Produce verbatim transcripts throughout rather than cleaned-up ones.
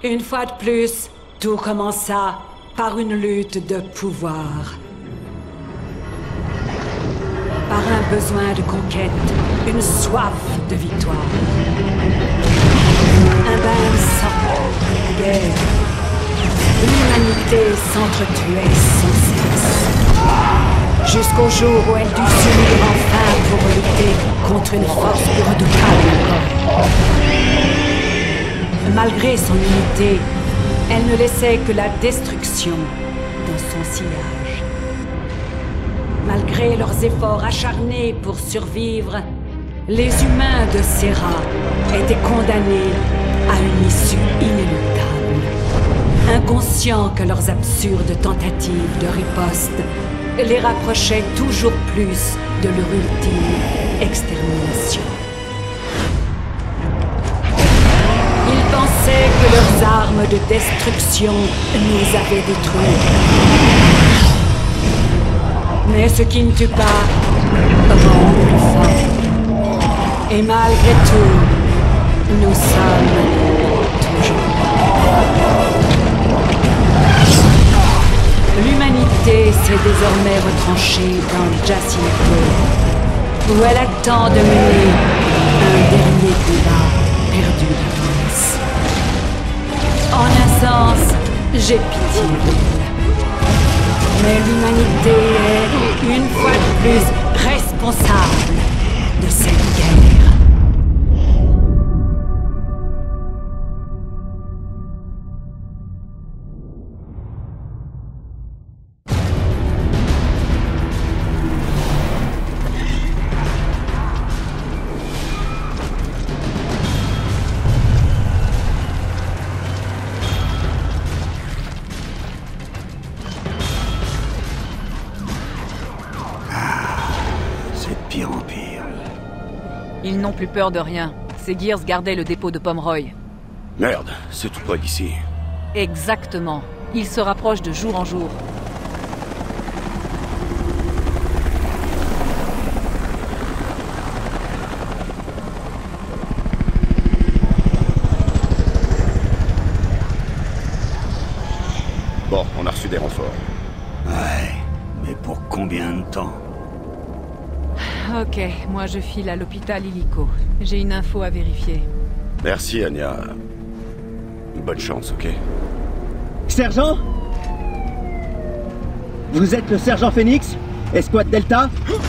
Une fois de plus, tout commença par une lutte de pouvoir. Par un besoin de conquête, une soif de victoire. Un bain sans guerre. L'humanité s'entretuait sans cesse. Jusqu'au jour où elle dut s'unir enfin pour lutter contre une force plus redoutable encore. Malgré son unité, elle ne laissait que la destruction dans son sillage. Malgré leurs efforts acharnés pour survivre, les humains de Serra étaient condamnés à une issue inéluctable. Inconscients que leurs absurdes tentatives de riposte les rapprochaient toujours plus de leur ultime extermination. Ils pensaient que leurs armes de destruction nous avaient détruits. Mais ce qui ne tue pas rend plus fort. Et malgré tout, nous sommes toujours là. L'humanité s'est désormais retranchée dans Jacinto, où elle attend de mener un dernier combat perdu d'avance. En un sens, j'ai pitié d'elle. Mais l'humanité est, une fois de plus, responsable de cette guerre. Ils n'ont plus peur de rien. Ces Gears gardaient le dépôt de Pomeroy. Merde, c'est tout près d'ici. Exactement. Ils se rapprochent de jour en jour. Bon, on a reçu des renforts. Ouais, mais pour combien de temps? Ok, moi je file à l'hôpital Illico. J'ai une info à vérifier. Merci, Anya. Bonne chance, ok? Sergent? Vous êtes le sergent Phoenix? Escouade Delta?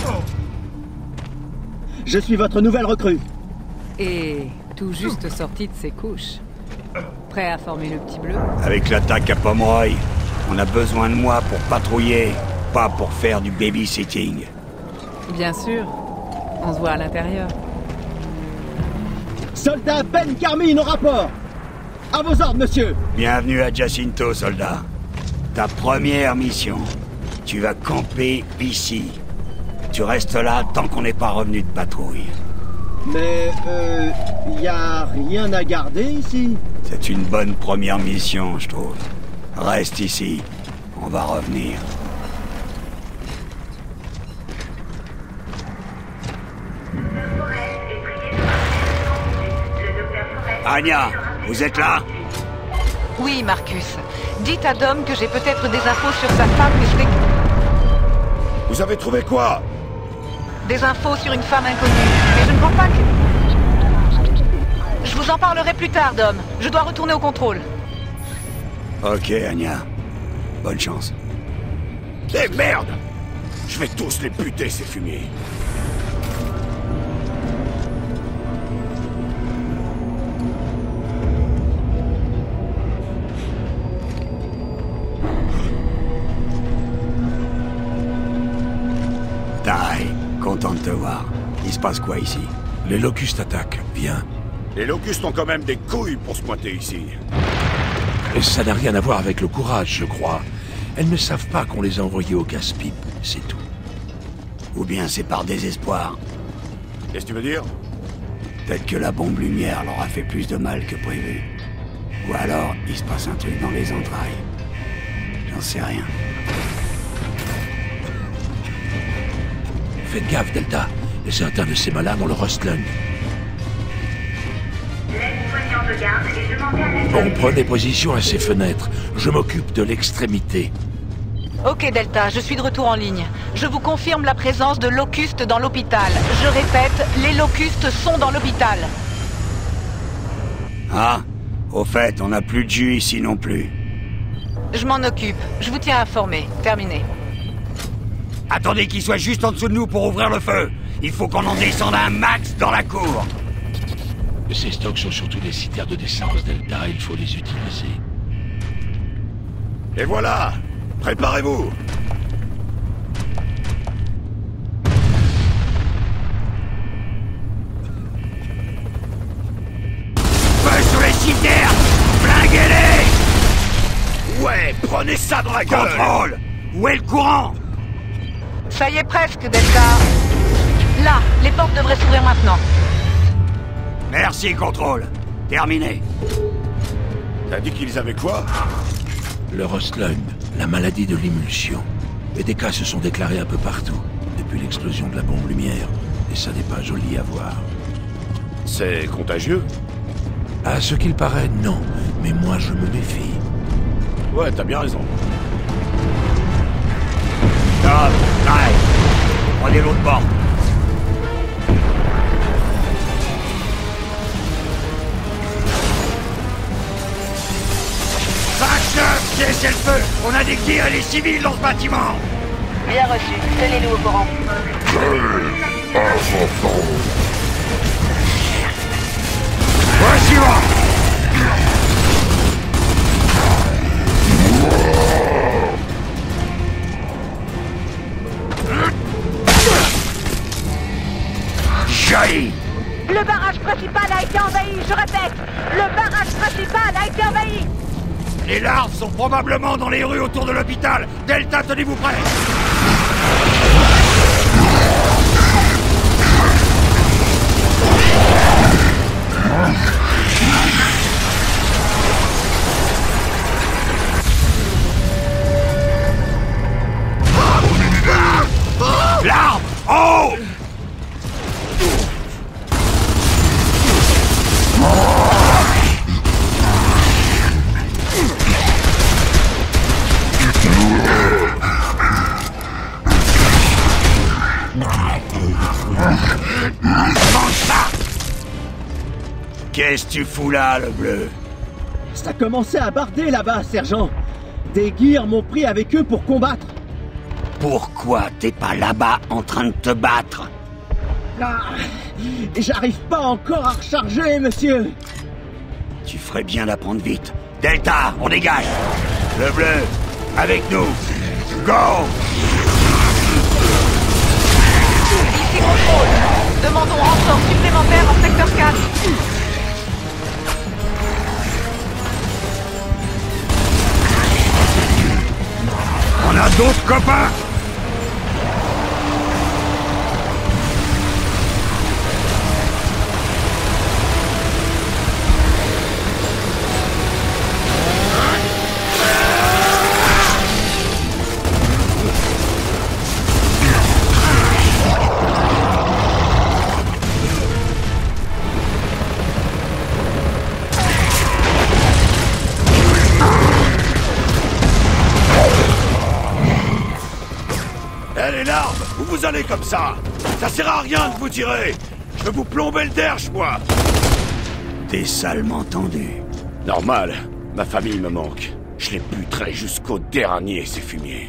Je suis votre nouvelle recrue. Et tout juste sorti de ses couches. Prêt à former le petit bleu? Avec l'attaque à Pomeroy, on a besoin de moi pour patrouiller, pas pour faire du babysitting. Bien sûr. On se voit à l'intérieur. Soldat Ben Carmine au rapport! À vos ordres, monsieur! Bienvenue à Jacinto, soldat. Ta première mission. Tu vas camper ici. Tu restes là tant qu'on n'est pas revenu de patrouille. Mais, euh... y a rien à garder ici? C'est une bonne première mission, je trouve. Reste ici. On va revenir. Anya, vous êtes là? Oui, Marcus. Dites à Dom que j'ai peut-être des infos sur sa femme, mais je vais... Vous avez trouvé quoi? Des infos sur une femme inconnue. Mais je ne crois pas que... Je vous en parlerai plus tard, Dom. Je dois retourner au contrôle. Ok, Anya. Bonne chance. Eh merde! Je vais tous les buter, ces fumiers. Tai, content de te voir. Il se passe quoi ici? Les locustes attaquent. Viens. Les locustes ont quand même des couilles pour se pointer ici. Et ça n'a rien à voir avec le courage, je crois. Elles ne savent pas qu'on les a envoyés au casse-pipe, c'est tout. Ou bien c'est par désespoir. Qu'est-ce que tu veux dire? Peut-être que la bombe lumière leur a fait plus de mal que prévu. Ou alors, il se passe un truc dans les entrailles. J'en sais rien. Faites gaffe, Delta. Certains de ces malades ont le Rust Lung. L'aide-soignante Bon, prenez position à ces fenêtres. Je m'occupe de l'extrémité. Ok Delta, je suis de retour en ligne. Je vous confirme la présence de locustes dans l'hôpital. Je répète, les locustes sont dans l'hôpital. Ah, au fait, on n'a plus de jus ici non plus. Je m'en occupe. Je vous tiens informé. Terminé. Attendez qu'il soit juste en dessous de nous pour ouvrir le feu. Il faut qu'on en descende un max dans la cour. Ces stocks sont surtout des citernes de d'essence, Delta. Il faut les utiliser. Et voilà! Préparez-vous! Feu sur les citernes! Flinguez-les! Ouais, prenez ça dans la gueule! Contrôle! Où est le courant? Ça y est presque, Delta. Là, les portes devraient s'ouvrir maintenant. Merci, contrôle. Terminé. T'as dit qu'ils avaient quoi? Le Rostlund, la maladie de l'émulsion. Et des cas se sont déclarés un peu partout, depuis l'explosion de la bombe lumière. Et ça n'est pas joli à voir. C'est contagieux? À ce qu'il paraît, non. Mais moi, je me méfie. Ouais, t'as bien raison. Stop! Drive! Prenez l'autre porte. vingt-neuf, cessez le feu! On a des tirs et les civils dans ce bâtiment! Bien reçu. Tenez-nous au courant. Voici moi! Joli! Le barrage principal a été envahi, je répète! Le barrage principal a été envahi! Les larves sont probablement dans les rues autour de l'hôpital. Delta, tenez-vous prêts. L'arbre! Oh! Qu'est-ce que tu fous là, le bleu? Ça commençait à barder là-bas, sergent. Des gears m'ont pris avec eux pour combattre. Pourquoi t'es pas là-bas en train de te battre? Ah, j'arrive pas encore à recharger, monsieur. Tu ferais bien d'apprendre vite. Delta, on dégage. Le bleu, avec nous. Go! Ici contrôle. Demandons renfort supplémentaire en secteur quatre. On a d'autres copains! Les larmes, où vous allez comme ça? Ça sert à rien de vous tirer. Je veux vous plomber le derche, moi. T'es salement tendu. Normal, ma famille me manque. Je les buterai jusqu'au dernier, ces fumiers.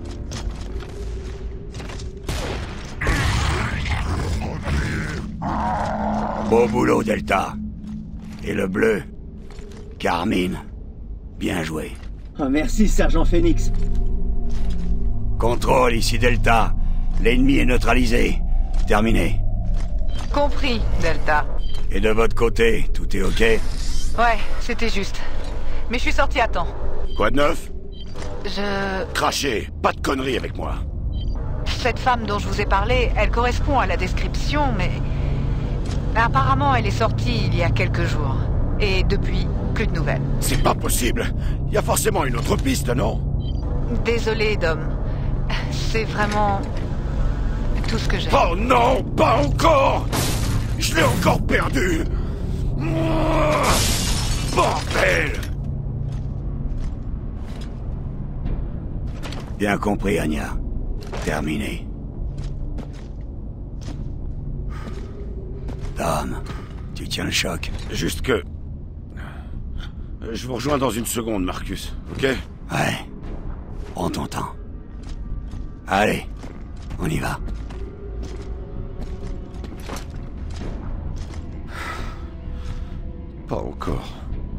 Beau boulot, Delta. Et le bleu? Carmine, bien joué. Oh, merci, sergent Phoenix. Contrôle, ici Delta. L'ennemi est neutralisé. Terminé. Compris, Delta. Et de votre côté, tout est ok? Ouais, c'était juste. Mais je suis sorti à temps. Quoi de neuf? Je... Crachez, pas de conneries avec moi. Cette femme dont je vous ai parlé, elle correspond à la description, mais... Apparemment, elle est sortie il y a quelques jours. Et depuis, plus de nouvelles. C'est pas possible. Il y a forcément une autre piste, non? Désolé, Dom. C'est vraiment... tout ce que j'ai. Oh non, pas encore! Je l'ai encore perdu! Bordel! Bien compris, Anya. Terminé. Dom, tu tiens le choc. Juste que... Je vous rejoins dans une seconde, Marcus, ok? Ouais. Prends ton temps. Allez, on y va. Pas encore.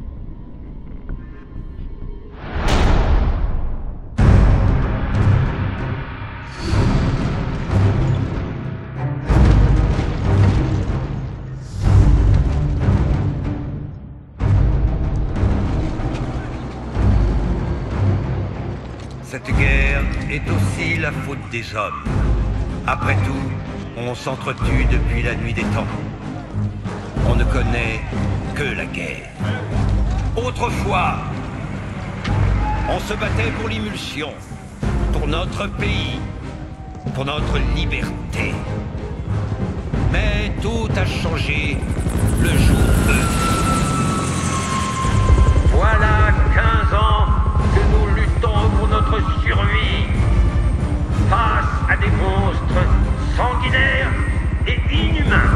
Cette guerre est aussi la faute des hommes. Après tout, on s'entretue depuis la nuit des temps. On ne connaît que la guerre. Autrefois, on se battait pour l'immulsion, pour notre pays, pour notre liberté. Mais tout a changé le jour E. Voilà quinze ans que nous luttons pour notre survie face à des monstres sanguinaires et inhumains.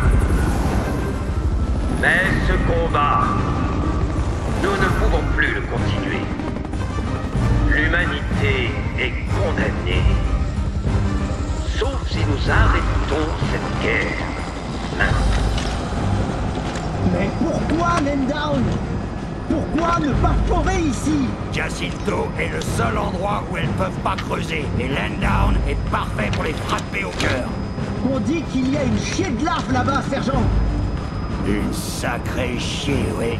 Mais ce combat, nous ne pouvons plus le continuer. L'humanité est condamnée. Sauf si nous arrêtons cette guerre. Maintenant. Mais pourquoi, Lendown? Pourquoi ne pas forer ici? Jacinto est le seul endroit où elles peuvent pas creuser. Et Lendown est parfait pour les frapper au cœur. On dit qu'il y a une chier de larve là-bas, sergent. Une sacrée chier, oui.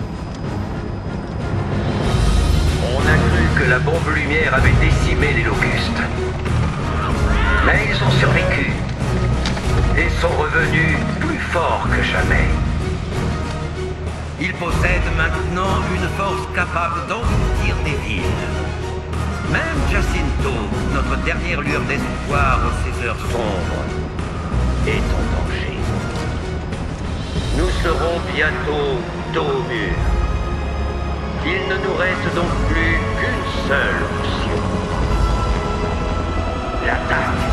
On a cru que la bombe lumière avait décimé les locustes. Mais ils ont survécu. Et sont revenus plus forts que jamais. Ils possèdent maintenant une force capable d'engloutir des villes. Même Jacinto, notre dernière lueur d'espoir en ces heures sombres, est en danger. Nous serons bientôt dos au mur. Il ne nous reste donc plus qu'une seule option. L'attaque.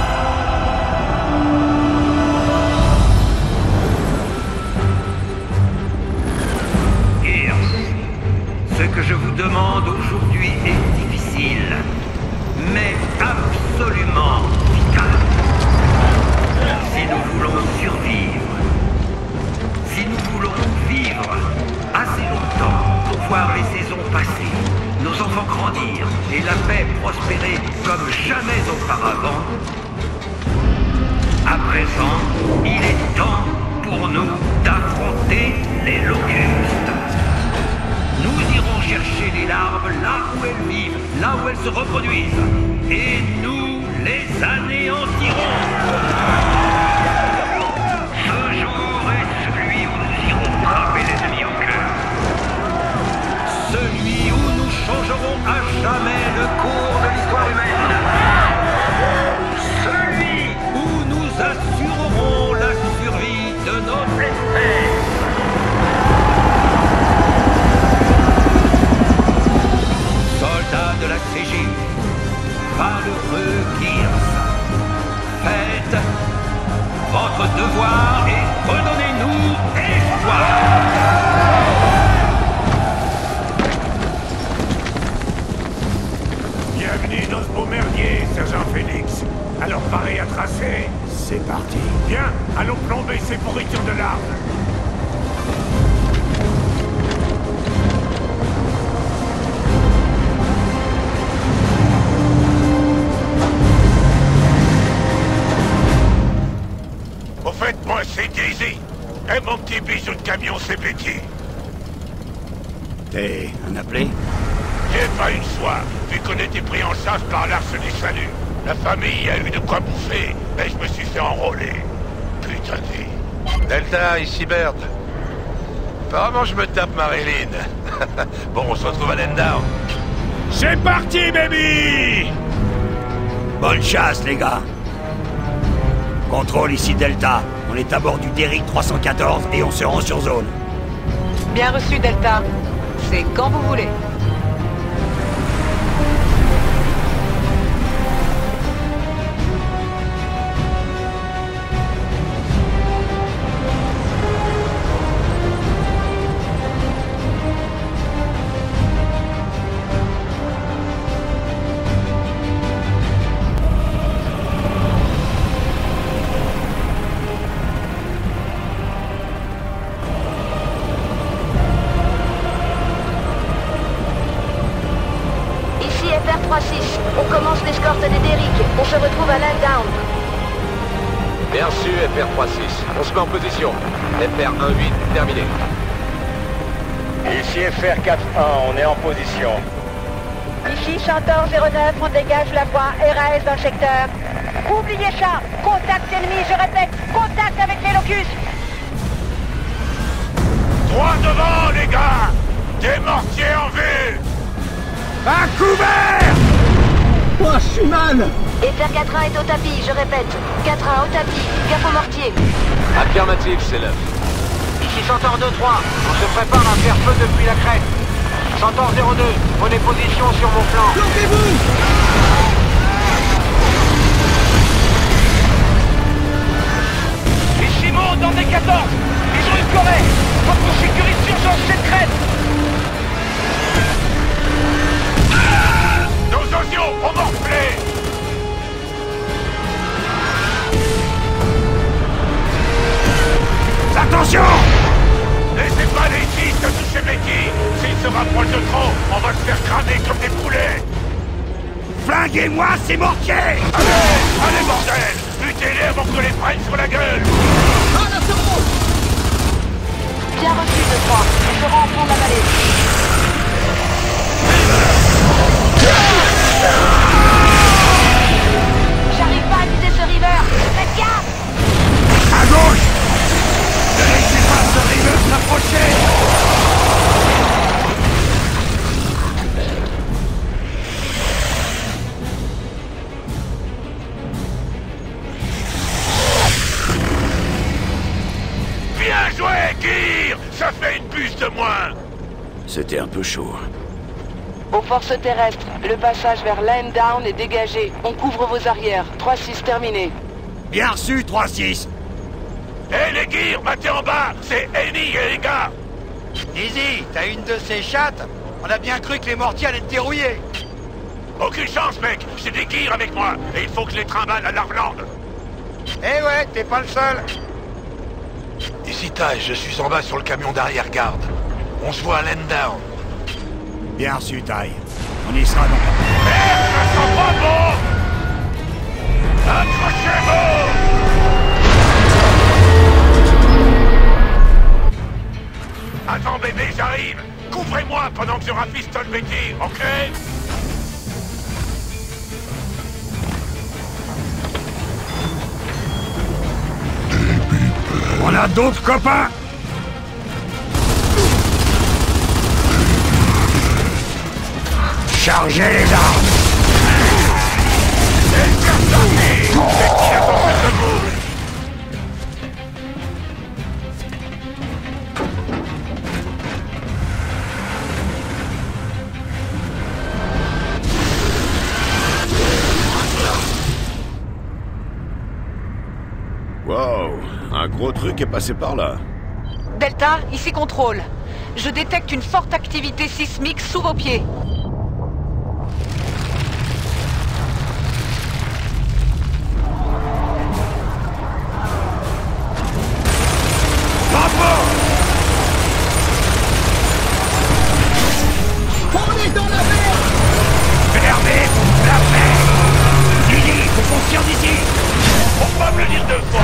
Ce que je vous demande aujourd'hui est difficile, mais absolument vital. Si nous voulons survivre, si nous voulons vivre assez longtemps pour voir les saisons passer, nos enfants grandir et la paix prospérer comme jamais auparavant, à présent, il est temps pour nous d'affronter les locustes. Nous irons chercher les larves là où elles vivent, là où elles se reproduisent. Et nous les anéantirons. Ce jour est celui où nous irons frapper l'ennemi au cœur. Celui où nous changerons à jamais le cours de l'histoire humaine. Celui où nous assurerons la survie de notre espèce. Soldats de la C G, valeureux Gears, faites votre devoir et redonnez-nous espoir. Bienvenue dans ce beau merdier, sergent Phoenix. Alors pareil à tracer. C'est parti. Bien, allons plomber ces pourritures de larves. Au fait, moi c'est Daisy. Et mon petit bijou de camion c'est Betty. T'es un appelé? J'ai pas une soie, vu qu'on était pris en chasse par l'Arche du Salut. La famille a eu de quoi bouffer, mais je me suis fait enrôler. Putain de vie. Delta, ici Baird. Apparemment, je me tape Marilyn. Bon, on se retrouve à Lendown. C'est parti, baby! Bonne chasse, les gars. Contrôle ici Delta. On est à bord du Derrick trois cent quatorze et on se rend sur zone. Bien reçu, Delta. C'est quand vous voulez. On commence l'escorte des Derrick. On se retrouve à Landdown. Bien reçu, F R trois six. On se met en position. F R un huit, terminé. Ici F R quatre un, on est en position. Ici Centaure zéro neuf, on dégage la voie R A S dans le secteur. Oubliez ça. Contact ennemi, je répète. Contact avec les locustes. Droit devant, les gars. Des mortiers en vue. À couvert! Oh, je suis mal! F R quatre un est au tapis, je répète. quatre un au tapis, gaffe au mortier. Affirmatif, c'est l'œuf. Ici Centaure deux trois, on se prépare à faire feu depuis la crête. Centaure zéro deux, prenez position sur mon flanc. Bloquez-vous! Ici monte dans D quatorze, ils ont une corée. Faut qu'on sécurise d'urgence cette crête. Nos oignons ont morflé. Attention! Laissez pas les fils de toucher Becky. S'ils se rapprochent de trop, on va se faire cramer comme des poulets. Flinguez-moi ces mortiers! Allez! Allez, bordel! Butez-les avant que les prenne sur la gueule! Ah, la seconde! Bien reçu, deux trois. On sera en fond de la vallée. J'arrive pas à viser ce river. Faites gaffe! À gauche! Ne laissez pas ce river s'approcher! Bien joué, Gear! Ça fait une puce de moins! C'était un peu chaud. Aux forces terrestres, le passage vers Landdown est dégagé. On couvre vos arrières. trois six terminé. Bien reçu, trois six. Hé hey, les Gears, matez en bas! C'est Annie et les gars! Easy, t'as une de ces chattes? On a bien cru que les mortiers allaient te dérouiller. Aucune chance, mec! J'ai des Gears avec moi, et il faut que je les trimballe à Larvland. Eh ouais, t'es pas le seul. Ici Ty, je suis en bas sur le camion d'arrière-garde. On se voit à Landdown. Bien reçu, Ty. On y sera donc. Merde, ça sent pas bon! Accrochez-vous! Attends, bébé, j'arrive! Couvrez-moi pendant que je rafistole Becky, ok? On a d'autres copains? Chargez les armes! C'est parti! C'est qui a pensé ce coup? Wow, un gros truc est passé par là. Delta, ici contrôle. Je détecte une forte activité sismique sous vos pieds. On est dans la merde! Fermez la paix! Lily, faut qu'on tire d'ici! Faut pas me le dire deux fois!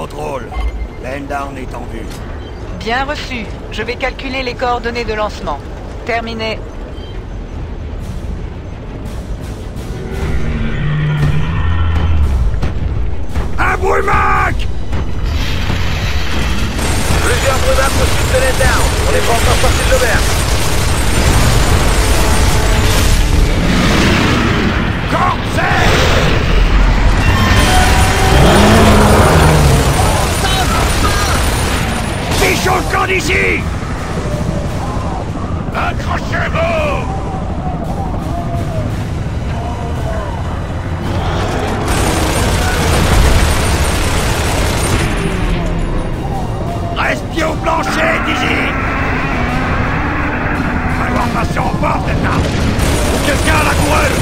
Contrôle. Landdown est en vue. Bien reçu. Je vais calculer les coordonnées de lancement. Terminé. Un Brumac! Plusieurs Brumacs au sud de Landdown. On n'est pas encore sorti de l'auberge. Corset! Fichons le camp d'ici! Accrochez-vous! Reste pied au plancher, Dizzy! Va falloir passer en porte, Delta! Ou quelqu'un à la coureuse!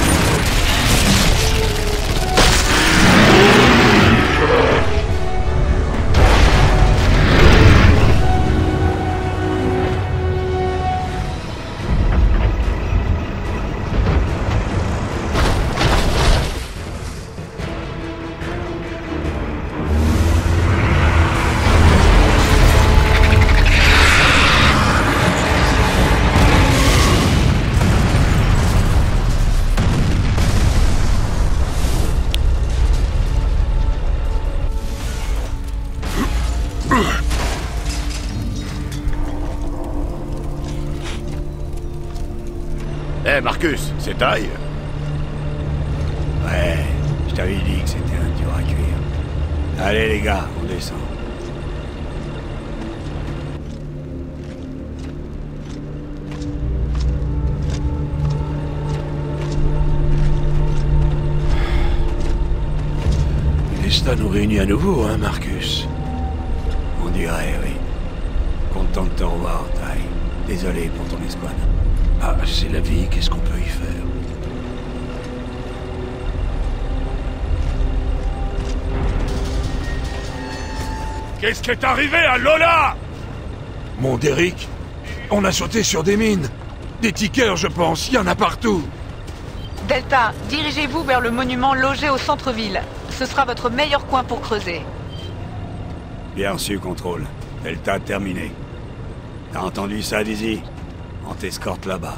Eh, hey Marcus, c'est taille? Ouais, je t'avais dit que c'était un dur à cuire. Allez les gars, on descend. Le destin nous réunit à nouveau, hein, Marcus? On dirait, oui. Content de te revoir, Ty. Désolé pour ton escouade. Ah, c'est la vie, qu'est-ce qu'on peut y faire? Qu'est-ce qui est arrivé à Lola? Mon Derrick, on a sauté sur des mines. Des tickers, je pense, il y en a partout. Delta, dirigez-vous vers le monument logé au centre-ville. Ce sera votre meilleur coin pour creuser. Bien reçu, Contrôle. Delta terminé. T'as entendu ça, Dizzy? On t'escorte là-bas.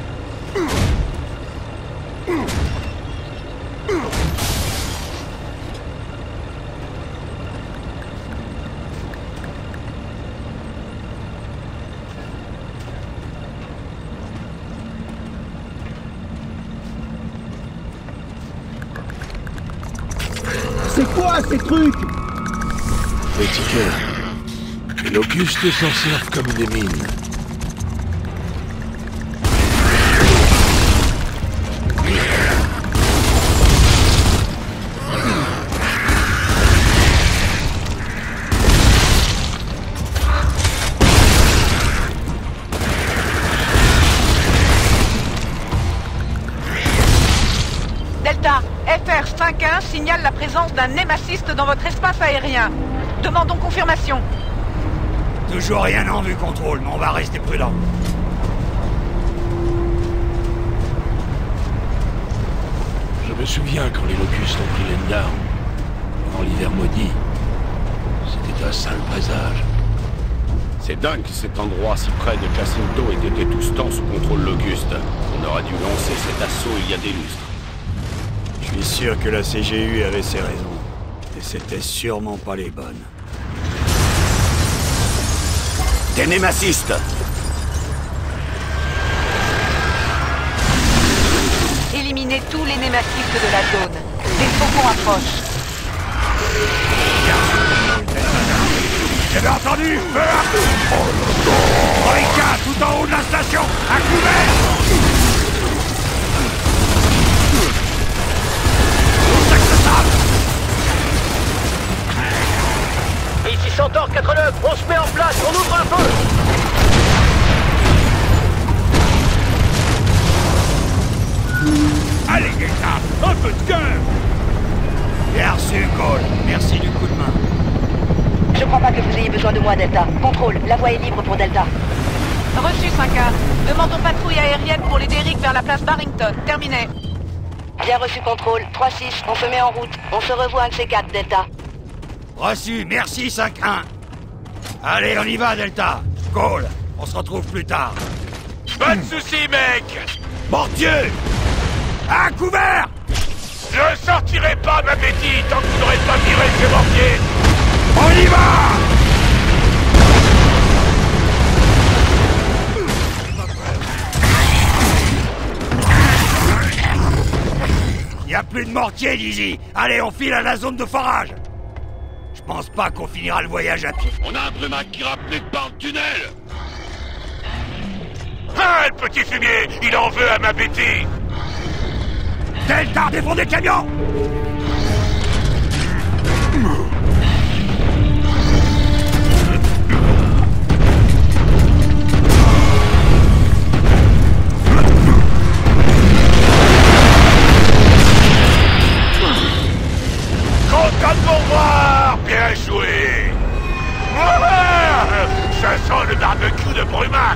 C'est quoi ces trucs? Les tickers. Les locustes s'en servent comme des mines. F R cinq un signale la présence d'un némaciste dans votre espace aérien. Demandons confirmation. Toujours rien en vue, Contrôle, mais on va rester prudent. Je me souviens quand les locustes ont pris Landdown. Pendant l'hiver maudit. C'était un sale présage. C'est dingue que cet endroit si près de Jacinto ait été tout ce temps sous contrôle locuste. On aurait dû lancer cet assaut il y a des lustres. Je suis sûr que la C G U avait ses raisons. Et c'était sûrement pas les bonnes. Des némacistes! Éliminez tous les némacistes de la zone. Les faucons approchent. J'avais entendu! Feu à tout! Troïka, tout en haut de la station! À couvert! Ici Centaure quatre-neuf, on se met en place, on ouvre un feu! Allez, Delta, un peu de cœur! Bien reçu, Cole. Merci du coup de main. Je crois pas que vous ayez besoin de moi, Delta. Contrôle, la voie est libre pour Delta. Reçu, cinq un. Demandons patrouille aérienne pour les Derrick vers la place Barrington. Terminé. Bien reçu, Contrôle. trois six, on se met en route. On se revoit un de ces quatre, Delta. Reçu, merci cinq un. Allez, on y va, Delta. Cole, on se retrouve plus tard. Pas de soucis, mec. Mortier! À couvert! Je sortirai pas, ma Betty, tant que vous n'aurez pas viré ces mortiers. On y va! Y a plus de mortier, Dizzy. Allez, on file à la zone de forage. Je pense pas qu'on finira le voyage à pied. On a un brumac qui rappelait par le tunnel. Ah, le petit fumier, il en veut à ma Betty. Delta, défend des camions! Content de vous voir. Bien joué. Voilà. Ça sent le barbecue de Brumac.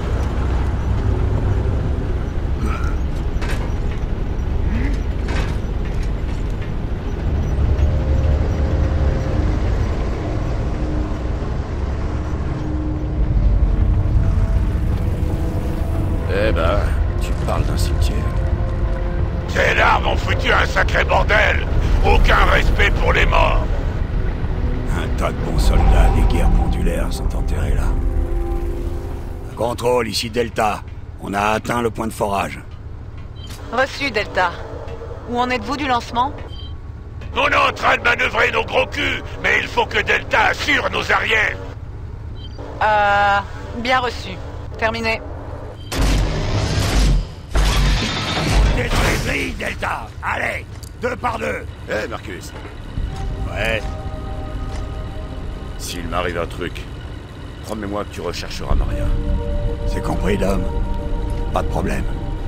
Eh ben, tu parles d'un cimetière. Ces larves ont foutu un sacré bordel. Aucun respect pour les morts. Un tas de bons soldats des guerres pendulaires sont enterrés là. Contrôle, ici Delta. On a atteint le point de forage. Reçu, Delta. Où en êtes-vous du lancement? On est en train de manœuvrer nos gros culs, mais il faut que Delta assure nos arrières. Euh... Bien reçu. Terminé. Détruis les grilles, Delta. Allez, deux par deux. Eh, hey, Marcus. Ouais. S'il m'arrive un truc, promets-moi que tu rechercheras Maria. C'est compris, Dom. Pas de problème.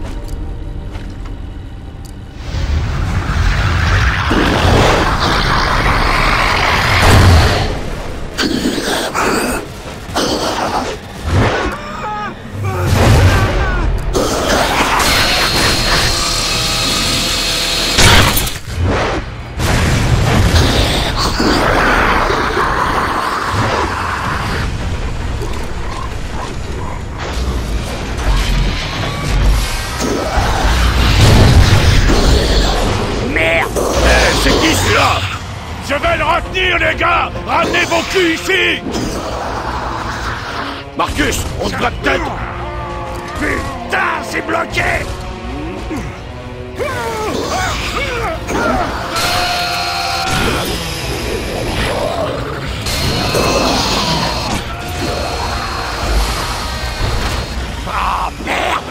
Je vais le retenir, les gars! Ramenez vos culs ici! Marcus, on devrait peut-être... Putain, c'est bloqué! Ah, merde!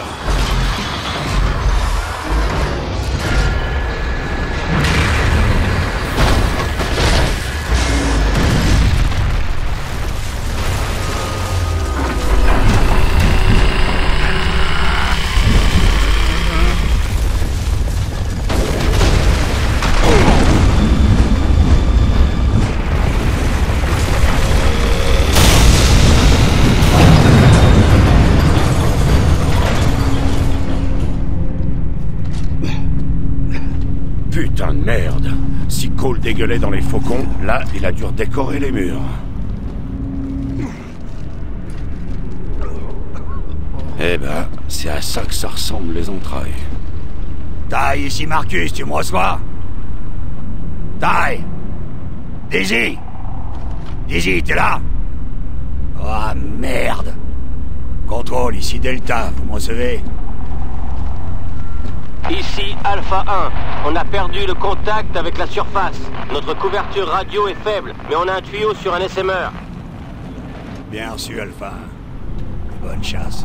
Putain de merde. Si Cole dégueulait dans les faucons, là, il a dû redécorer les murs. Eh ben, c'est à ça que ça ressemble les entrailles. Taille, ici Marcus, tu me reçois? Taille! Daisy! Daisy, t'es là? Oh merde! Contrôle, ici Delta, vous me recevez? Ici Alpha un, on a perdu le contact avec la surface. Notre couverture radio est faible, mais on a un tuyau sur un S M R. Bien reçu, Alpha un. Bonne chasse.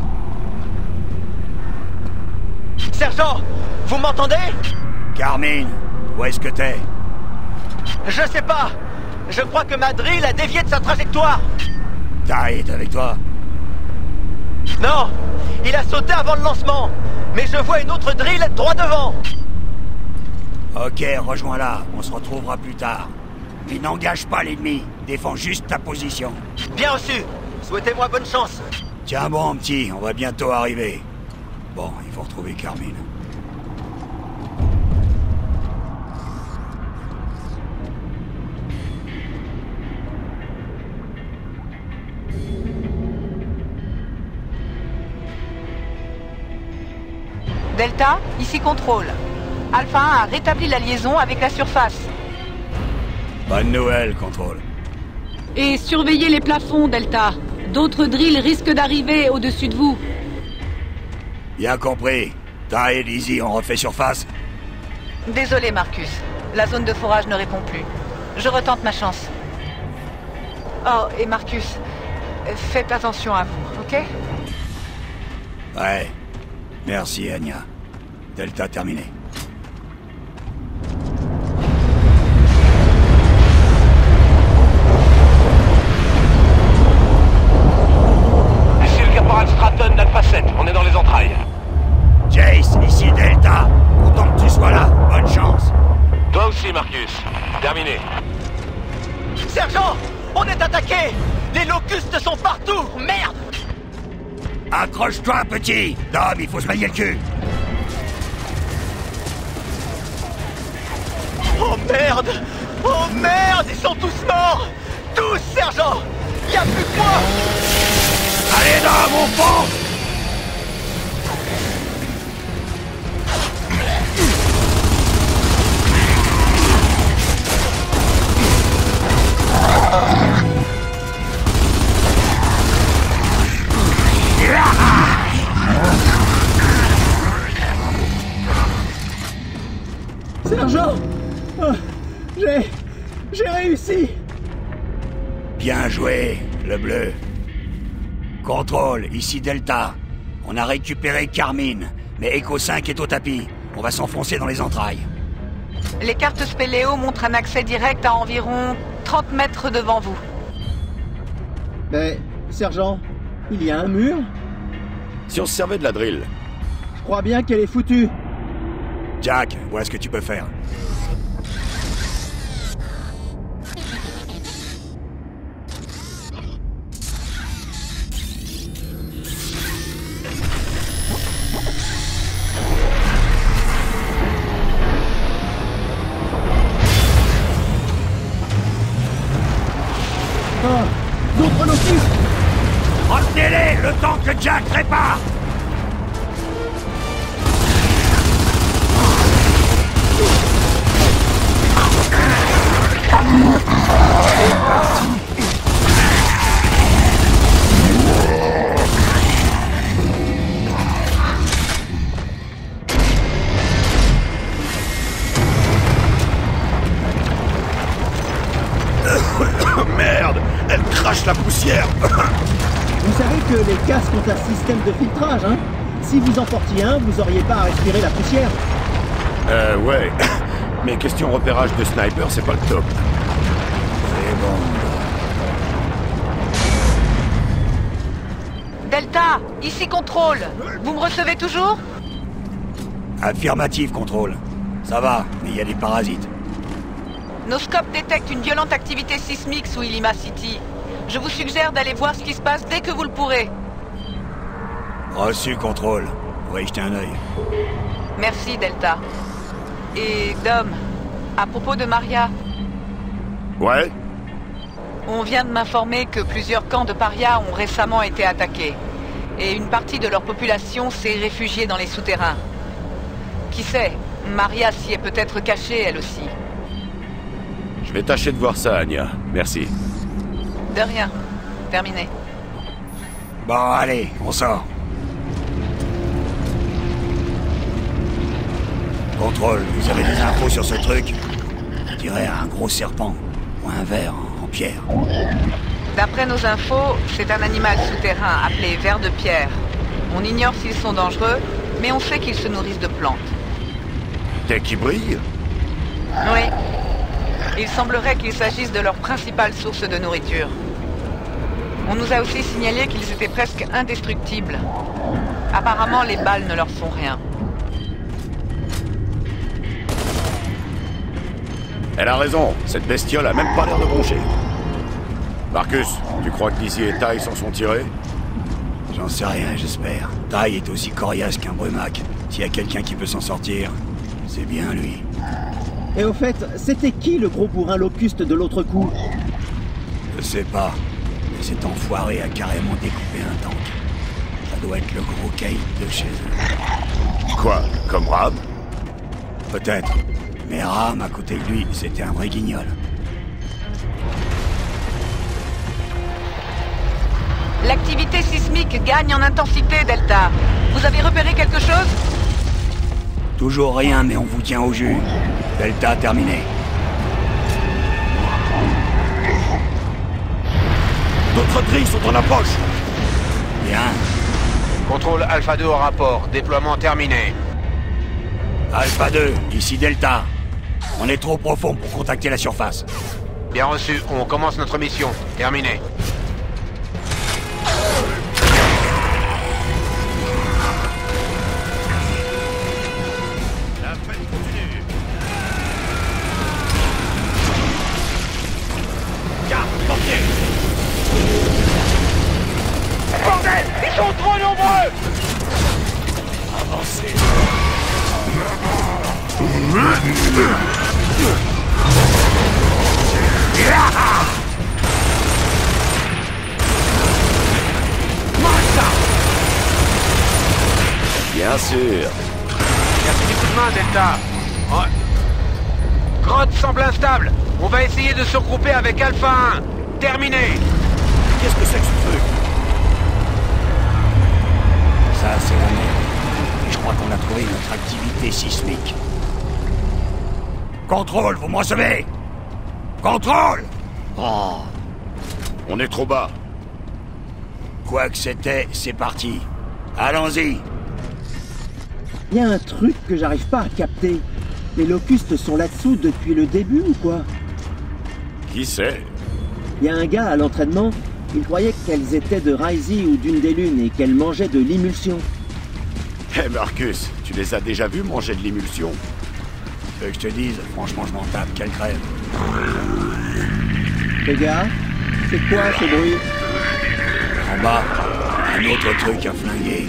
Sergent, vous m'entendez? Carmine, où est-ce que t'es? Je sais pas. Je crois que ma drill a dévié de sa trajectoire. Taille est avec toi? Non, il a sauté avant le lancement. Mais je vois une autre drill droit devant. Ok, rejoins-la. On se retrouvera plus tard. Mais n'engage pas l'ennemi. Défends juste ta position. Bien reçu. Souhaitez-moi bonne chance. Tiens bon, petit. On va bientôt arriver. Bon, il faut retrouver Carmine. Delta, ici Contrôle. Alpha un a rétabli la liaison avec la surface. Bonne nouvelle, Contrôle. Et surveillez les plafonds, Delta. D'autres drills risquent d'arriver au-dessus de vous. Bien compris. Ty et Lizzie ont refait surface? Désolé, Marcus. La zone de forage ne répond plus. Je retente ma chance. Oh, et Marcus, faites attention à vous, ok? Ouais. Merci, Anya. Delta terminé. Ici le caporal Stratton d'Alpha sept, on est dans les entrailles. Jace, ici Delta. Content que tu sois là. Bonne chance. Toi aussi, Marcus. Terminé. Sergent, on est attaqué. Les locustes sont partout. Merde. Accroche-toi, petit. Dom, il faut se mailler le cul. Oh merde. Oh merde, ils sont tous morts. Tous, sergent. Y a plus que moi. Allez, Dom, on fonce. Sergent, oh, j'ai... j'ai réussi. Bien joué, le bleu. Contrôle, ici Delta. On a récupéré Carmine, mais Echo cinq est au tapis. On va s'enfoncer dans les entrailles. Les cartes Spéléo montrent un accès direct à environ trente mètres devant vous. Mais, sergent, il y a un mur? Si on se servait de la drill. Je crois bien qu'elle est foutue. Jack, vois ce que tu peux faire. Oh, d'autres locustes. Retenez-les le temps que Jack répare. Merde, elle crache la poussière. Vous savez que les casques ont un système de filtrage, hein? Si vous en portiez un, vous auriez pas à respirer la poussière. Euh, ouais. Mais question repérage de sniper, c'est pas le top. C'est bon. Delta, ici Contrôle. Vous me recevez toujours? Affirmative, Contrôle. Ça va, mais il y a des parasites. Nos scopes détectent une violente activité sismique sous Ilima City. Je vous suggère d'aller voir ce qui se passe dès que vous le pourrez. Reçu, Contrôle. On va y jeter un œil. Merci, Delta. Et Dom, à propos de Maria... Ouais? On vient de m'informer que plusieurs camps de parias ont récemment été attaqués. Et une partie de leur population s'est réfugiée dans les souterrains. Qui sait, Maria s'y est peut-être cachée, elle aussi. Je vais tâcher de voir ça, Anya. Merci. De rien. Terminé. Bon, allez, on sort. Contrôle, vous avez des infos sur ce truc? Je dirais un gros serpent, ou un ver en pierre. D'après nos infos, c'est un animal souterrain appelé ver de pierre. On ignore s'ils sont dangereux, mais on sait qu'ils se nourrissent de plantes. Dès qu'ils brillent? Oui. Il semblerait qu'il s'agisse de leur principale source de nourriture. On nous a aussi signalé qu'ils étaient presque indestructibles. Apparemment, les balles ne leur font rien. Elle a raison, cette bestiole a même pas l'air de broncher. Marcus, tu crois que Lizzie et Ty s'en sont tirés? J'en sais rien, j'espère. Ty est aussi coriace qu'un brumac. S'il y a quelqu'un qui peut s'en sortir, c'est bien lui. Et au fait, c'était qui le gros bourrin locuste de l'autre coup? Je sais pas, mais cet enfoiré a carrément découpé un tank. Ça doit être le gros caïd de chez eux. Quoi? Comme Ram? Peut-être. Mais Ram, à côté de lui, c'était un vrai guignol. L'activité sismique gagne en intensité, Delta. Vous avez repéré quelque chose? Toujours rien, mais on vous tient au jus. Delta terminé. D'autres drilles sont en approche. Bien. Contrôle Alpha deux au rapport. Déploiement terminé. Alpha deux, ici Delta. On est trop profond pour contacter la surface. Bien reçu. On commence notre mission. Terminé. La fête continue. Garde, portier. Bordel! Ils sont trop nombreux! Avancez. Bien sûr. Merci du coup de main, Delta. Ouais. Grotte semble instable. On va essayer de se regrouper avec Alpha un. Terminé. Qu'est-ce que c'est que ce truc? Ça, c'est la merde. Et je crois qu'on a trouvé notre activité sismique. Contrôle, vous me recevez? Contrôle! Oh. On est trop bas. Quoi que c'était, c'est parti. Allons-y. Il y a un truc que j'arrive pas à capter. Les locustes sont là-dessous depuis le début ou quoi? Qui sait? Il y a un gars à l'entraînement, il croyait qu'elles étaient de Risey ou d'une des lunes et qu'elles mangeaient de l'imulsion. Hé hey Marcus, tu les as déjà vus manger de l'imulsion? Tu veux que je te dise, franchement je m'en tape, quelle crève. Les gars, c'est quoi ce bruit? En bas, un autre truc à flinguer.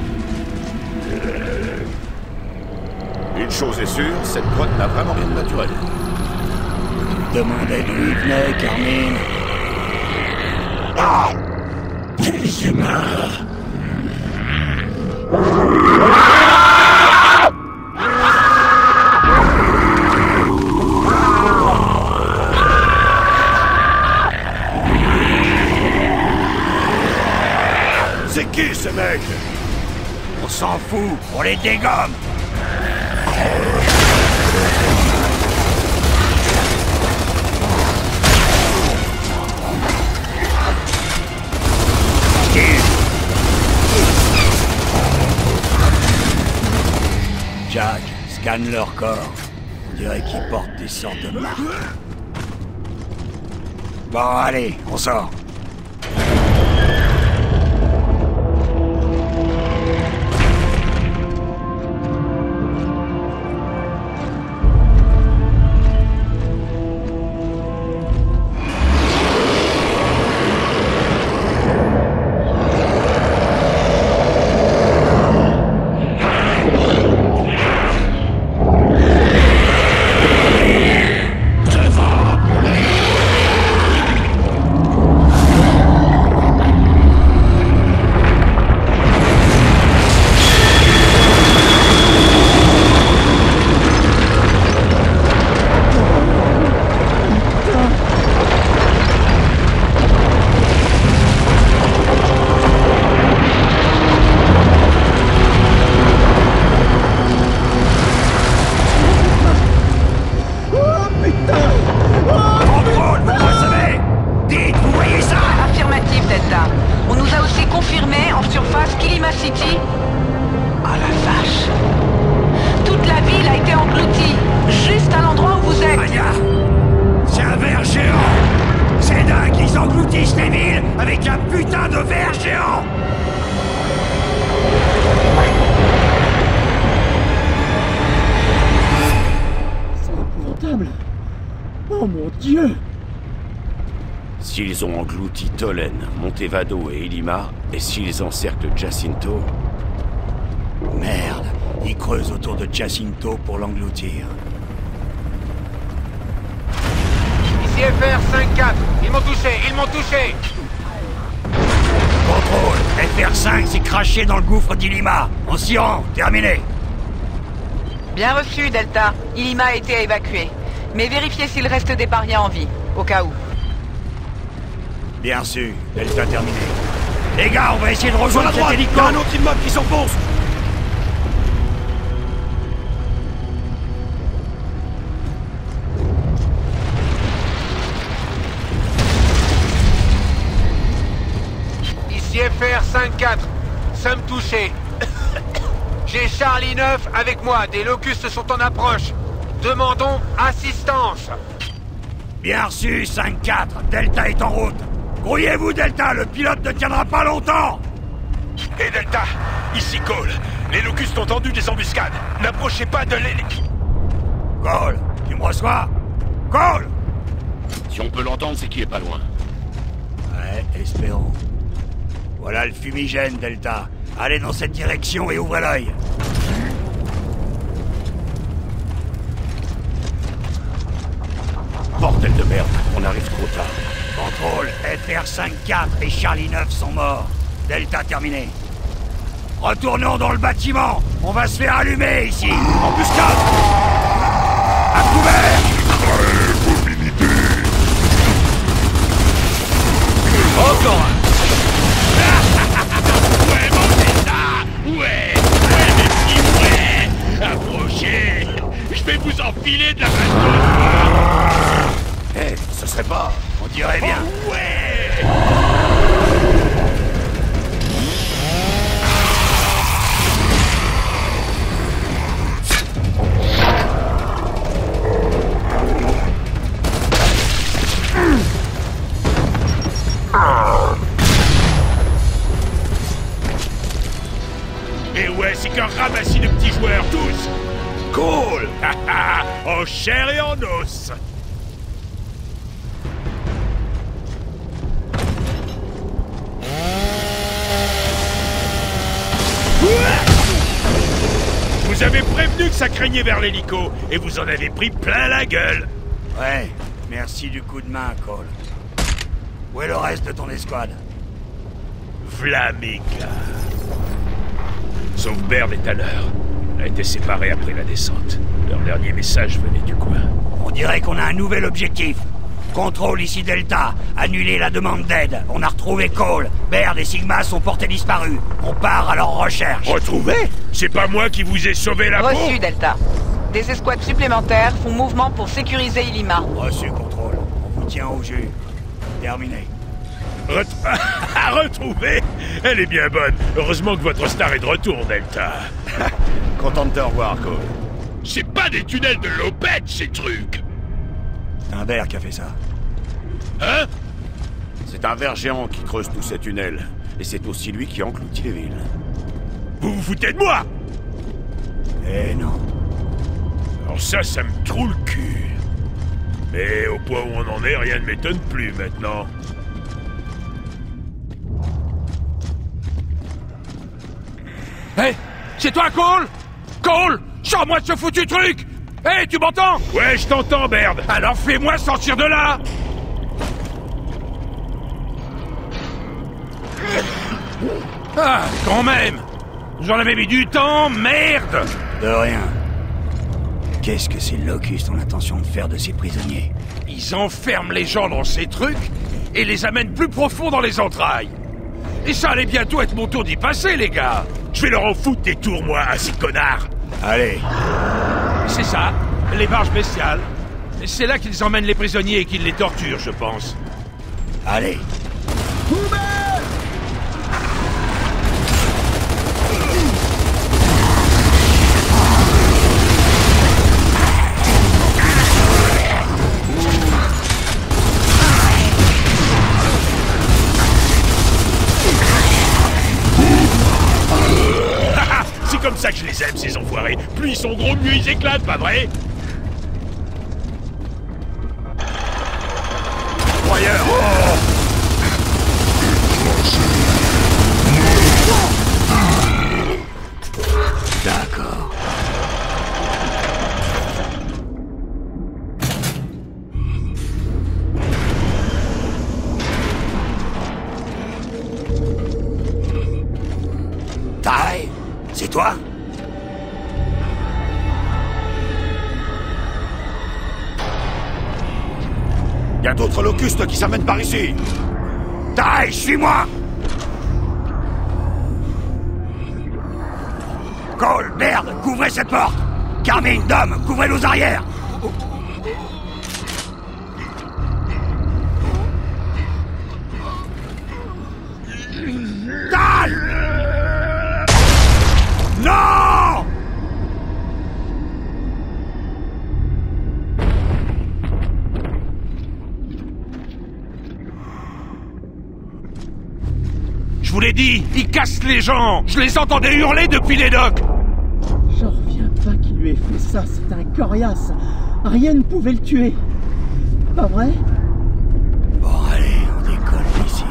Une chose est sûre, cette grotte n'a vraiment rien de naturel. Demandez d'où il venait, Carmine. Ah! C'est mort. C'est qui ce mec? On s'en fout, on les dégomme. Jack, scanne leur corps. On dirait qu'ils portent des sortes de marques. Bon, allez, on sort. Oh mon Dieu! S'ils ont englouti Tolen, Montevado et Ilima, et s'ils encerclent Jacinto... Merde, ils creusent autour de Jacinto pour l'engloutir. Ici F R cinq quatre, ils m'ont touché, ils m'ont touché! Contrôle, F R cinq s'est craché dans le gouffre d'Ilima. On s'y rend, terminé. Bien reçu, Delta. Ilima a été évacué. Mais vérifiez s'il reste des parias en vie, au cas où. Bien reçu, Delta terminé. Les gars, on va essayer de rejoindre cet hélico. Il y a un autre immeuble qui s'enfonce. Ici F R cinq quatre, sommes touchés. J'ai Charlie neuf avec moi, des locustes sont en approche. Demandons assistance. Bien reçu, cinq quatre, Delta est en route. Grouillez-vous, Delta, le pilote ne tiendra pas longtemps. Et Delta, ici Cole. Les locustes ont tendu des embuscades. N'approchez pas de l'hélico. Cole, tu me reçois? Cole! Si on peut l'entendre, c'est qu'il est pas loin. Ouais, espérons. Voilà le fumigène, Delta. Allez dans cette direction et ouvrez l'œil. Bordel de merde, on arrive trop tard. Contrôle, F R cinq quatre et Charlie neuf sont morts. Delta terminé. Retournons dans le bâtiment. On va se faire allumer ici. Embuscade. À couvert. Encore un. Ouais, mon Delta. Ouais. Ouais, mes petits, ouais. Approchez. Je vais vous enfiler de la baston. Eh, ce serait pas... On dirait bien. Oh, ouais. Et ouais, c'est qu'un ramassis de petits joueurs, tous. Cool. En chair et en os. Vous avez prévenu que ça craignait vers l'hélico, et vous en avez pris plein la gueule. Ouais, merci du coup de main, Cole. Où est le reste de ton escouade? V'là mes gars. Sauf Baird est à l'heure. Elle a été séparée après la descente. Leur dernier message venait du coin. On dirait qu'on a un nouvel objectif. Contrôle ici Delta. Annulez la demande d'aide. On a retrouvé Cole. Baird et Sigma sont portés disparus. On part à leur recherche. Retrouvé? C'est pas moi qui vous ai sauvé la peau? Reçu, Delta. Des escouades supplémentaires font mouvement pour sécuriser Ilima. Reçu, Contrôle. On vous tient au jus. Terminé. Ret... Retrouvé? Elle est bien bonne. Heureusement que votre star est de retour, Delta. Content de te revoir, Cole. C'est pas des tunnels de lopette, ces trucs. C'est un ver qui a fait ça. Hein? C'est un ver géant qui creuse tous ces tunnels. Et c'est aussi lui qui engloutit les villes. Vous vous foutez de moi? Eh non. Alors ça, ça me troue le cul. Mais au point où on en est, rien ne m'étonne plus maintenant. Hé, hey, c'est toi, Cole? Cole, sors-moi de ce foutu truc! Hé, hey, tu m'entends? Ouais, je t'entends, Baird. Alors fais-moi sortir de là! Ah, quand même! J'en avais mis du temps, merde! De rien. Qu'est-ce que ces locustes ont l'intention de faire de ces prisonniers? Ils enferment les gens dans ces trucs et les amènent plus profond dans les entrailles. Et ça allait bientôt être mon tour d'y passer, les gars! Je vais leur en foutre des tours, moi, à ces connards! Allez. C'est ça, les barges bestiales. C'est là qu'ils emmènent les prisonniers et qu'ils les torturent, je pense. Allez. C'est comme ça que je les aime, ces enfoirés. Plus ils sont gros, mieux ils éclatent, pas vrai? Broyeur! Oh! D'accord. Tai, c'est toi? Y a d'autres locustes qui s'amènent par ici. Taille, suis-moi! Cole, merde, couvrez cette porte! Carmine, Dom, couvrez nos arrières! Taille! Non! Je vous l'ai dit, ils cassent les gens. Je les entendais hurler depuis les docks. J'en reviens pas qu'il lui ait fait ça, c'est un coriace. Rien ne pouvait le tuer. Pas vrai? Bon, allez, on décolle d'ici.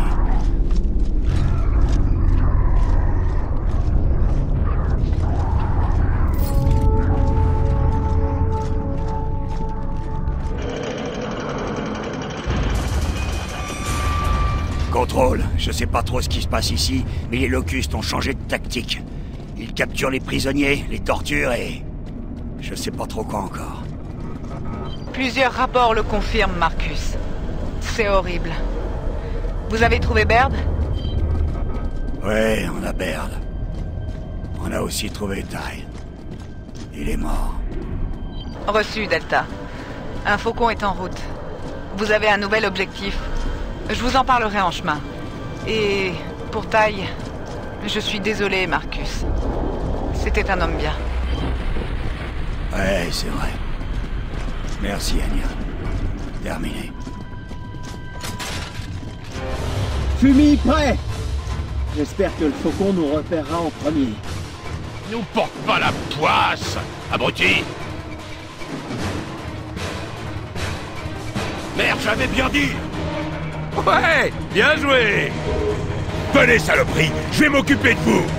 Contrôle, je sais pas trop ce qui se passe ici, mais les locustes ont changé de tactique. Ils capturent les prisonniers, les torturent et... je sais pas trop quoi encore. Plusieurs rapports le confirment, Marcus. C'est horrible. Vous avez trouvé Baird? Ouais, on a Baird. On a aussi trouvé Ty. Il est mort. Reçu, Delta. Un faucon est en route. Vous avez un nouvel objectif. Je vous en parlerai en chemin. Et pour Ty, je suis désolé, Marcus. C'était un homme bien. Ouais, c'est vrai. Merci, Anya. Terminé. Fumi, prêt! J'espère que le faucon nous repérera en premier. Nous porte pas la poisse, abruti. Merde, j'avais bien dit. Ouais, bien joué. Venez, saloperie, je vais m'occuper de vous.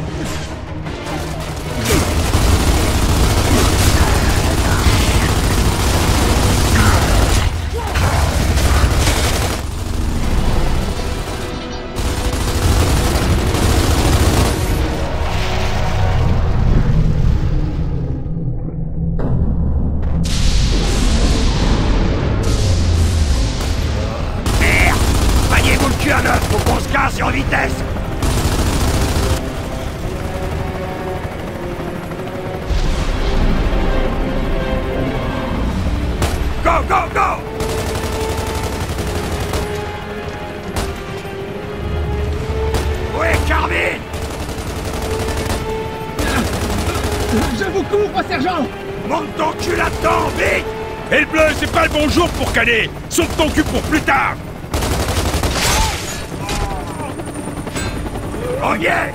Faut qu'on se casse en vitesse! Go, go, go! Où est Carmine? Je vous couvre, sergent! Monte ton cul là-dedans, vite! Et le bleu, c'est pas le bon jour pour caler! Sauve ton cul pour plus tard! On y est!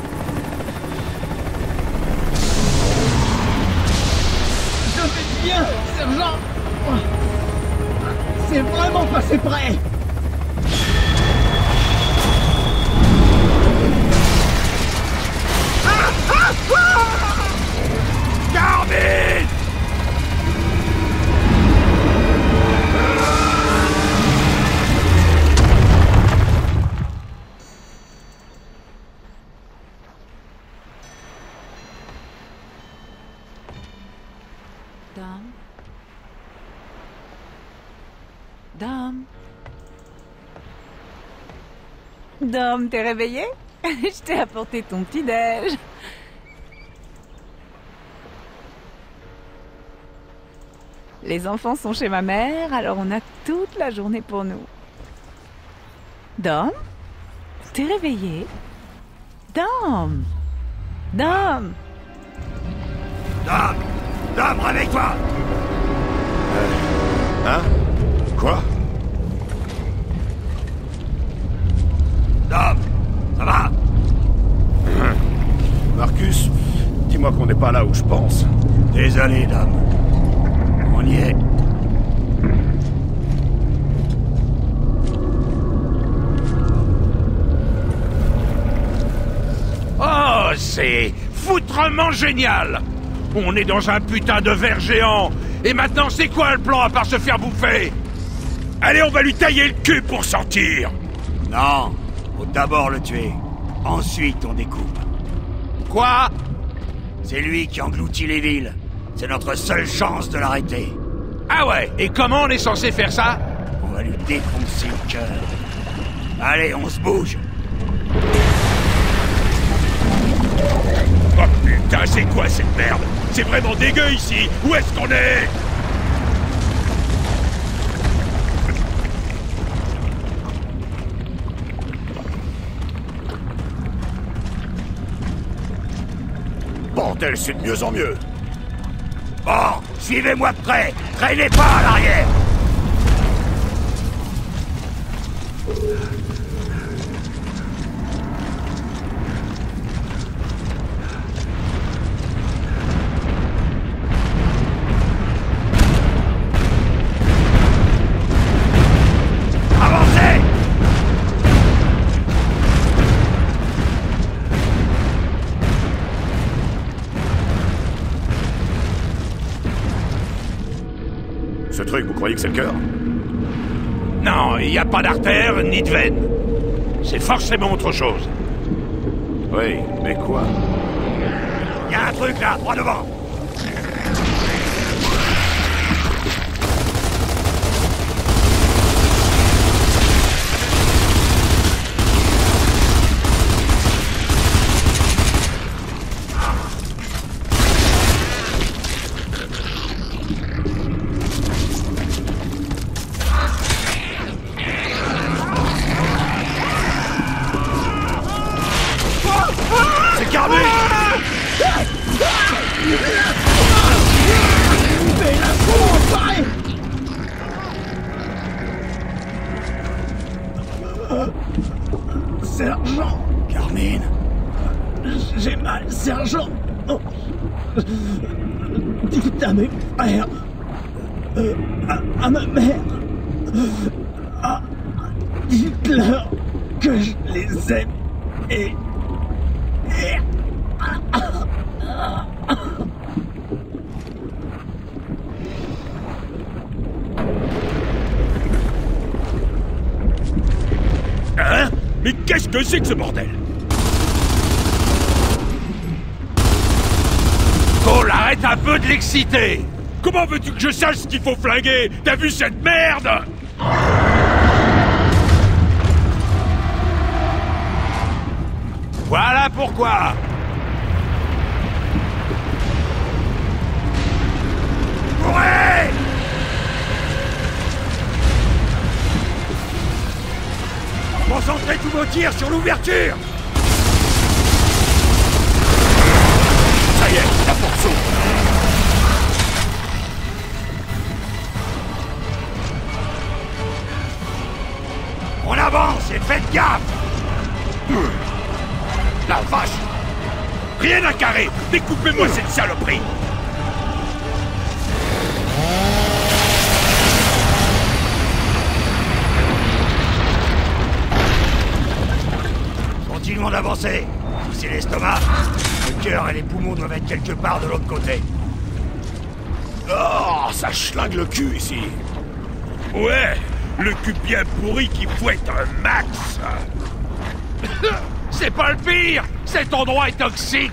Je vais bien, sergent! C'est vraiment passé près! Ah, ah, ah! Carmine! Dom? Dom? Dom, t'es réveillé? Je t'ai apporté ton petit-déj. Les enfants sont chez ma mère, alors on a toute la journée pour nous. Dom? T'es réveillé? Dom? Dom? Dom! Dom, réveille-toi! Euh... Hein? Quoi? Dom! Ça va? Marcus, dis-moi qu'on n'est pas là où je pense. Désolé, Dom. On y est. Oh, c'est foutrement génial! On est dans un putain de ver géant! Et maintenant, c'est quoi le plan à part se faire bouffer? Allez, on va lui tailler le cul pour sortir! Non, faut d'abord le tuer. Ensuite, on découpe. Quoi? C'est lui qui engloutit les villes. C'est notre seule chance de l'arrêter. Ah ouais? Et comment on est censé faire ça? On va lui défoncer le cœur. Allez, on se bouge. Oh putain, c'est quoi cette merde? C'est vraiment dégueu ici. Où est-ce qu'on est? Bordel, c'est de mieux en mieux. Bon, suivez-moi de près. Traînez pas à l'arrière. Avancez! Ce truc, vous croyez que c'est le cœur? Non, il n'y a pas d'artère ni de veine. C'est forcément autre chose. Oui, mais quoi? Il y a un truc là, droit devant. C'est Carmé! Mais la con, pareil. Sergent! Carmine! J'ai mal, sergent! Oh. Dites à mes frères, euh, à, à ma mère, ah, dites-leur que je les aime et... et... Hein? Mais qu'est-ce que c'est que ce bordel? Cole, arrête un peu de l'exciter! Comment veux-tu que je sache ce qu'il faut flinguer? T'as vu cette merde? Voilà pourquoi! Courez! Concentrez tous vos tirs sur l'ouverture! Ça y est, la porte s'ouvre! On avance et faites gaffe! La vache! Rien à carrer! Découpez-moi cette saloperie! Continuons d'avancer. Si c'est l'estomac, le cœur et les poumons doivent être quelque part de l'autre côté. Oh, ça schlingue le cul ici! Ouais, le cul bien pourri qui fouette un max! C'est pas le pire! Cet endroit est toxique!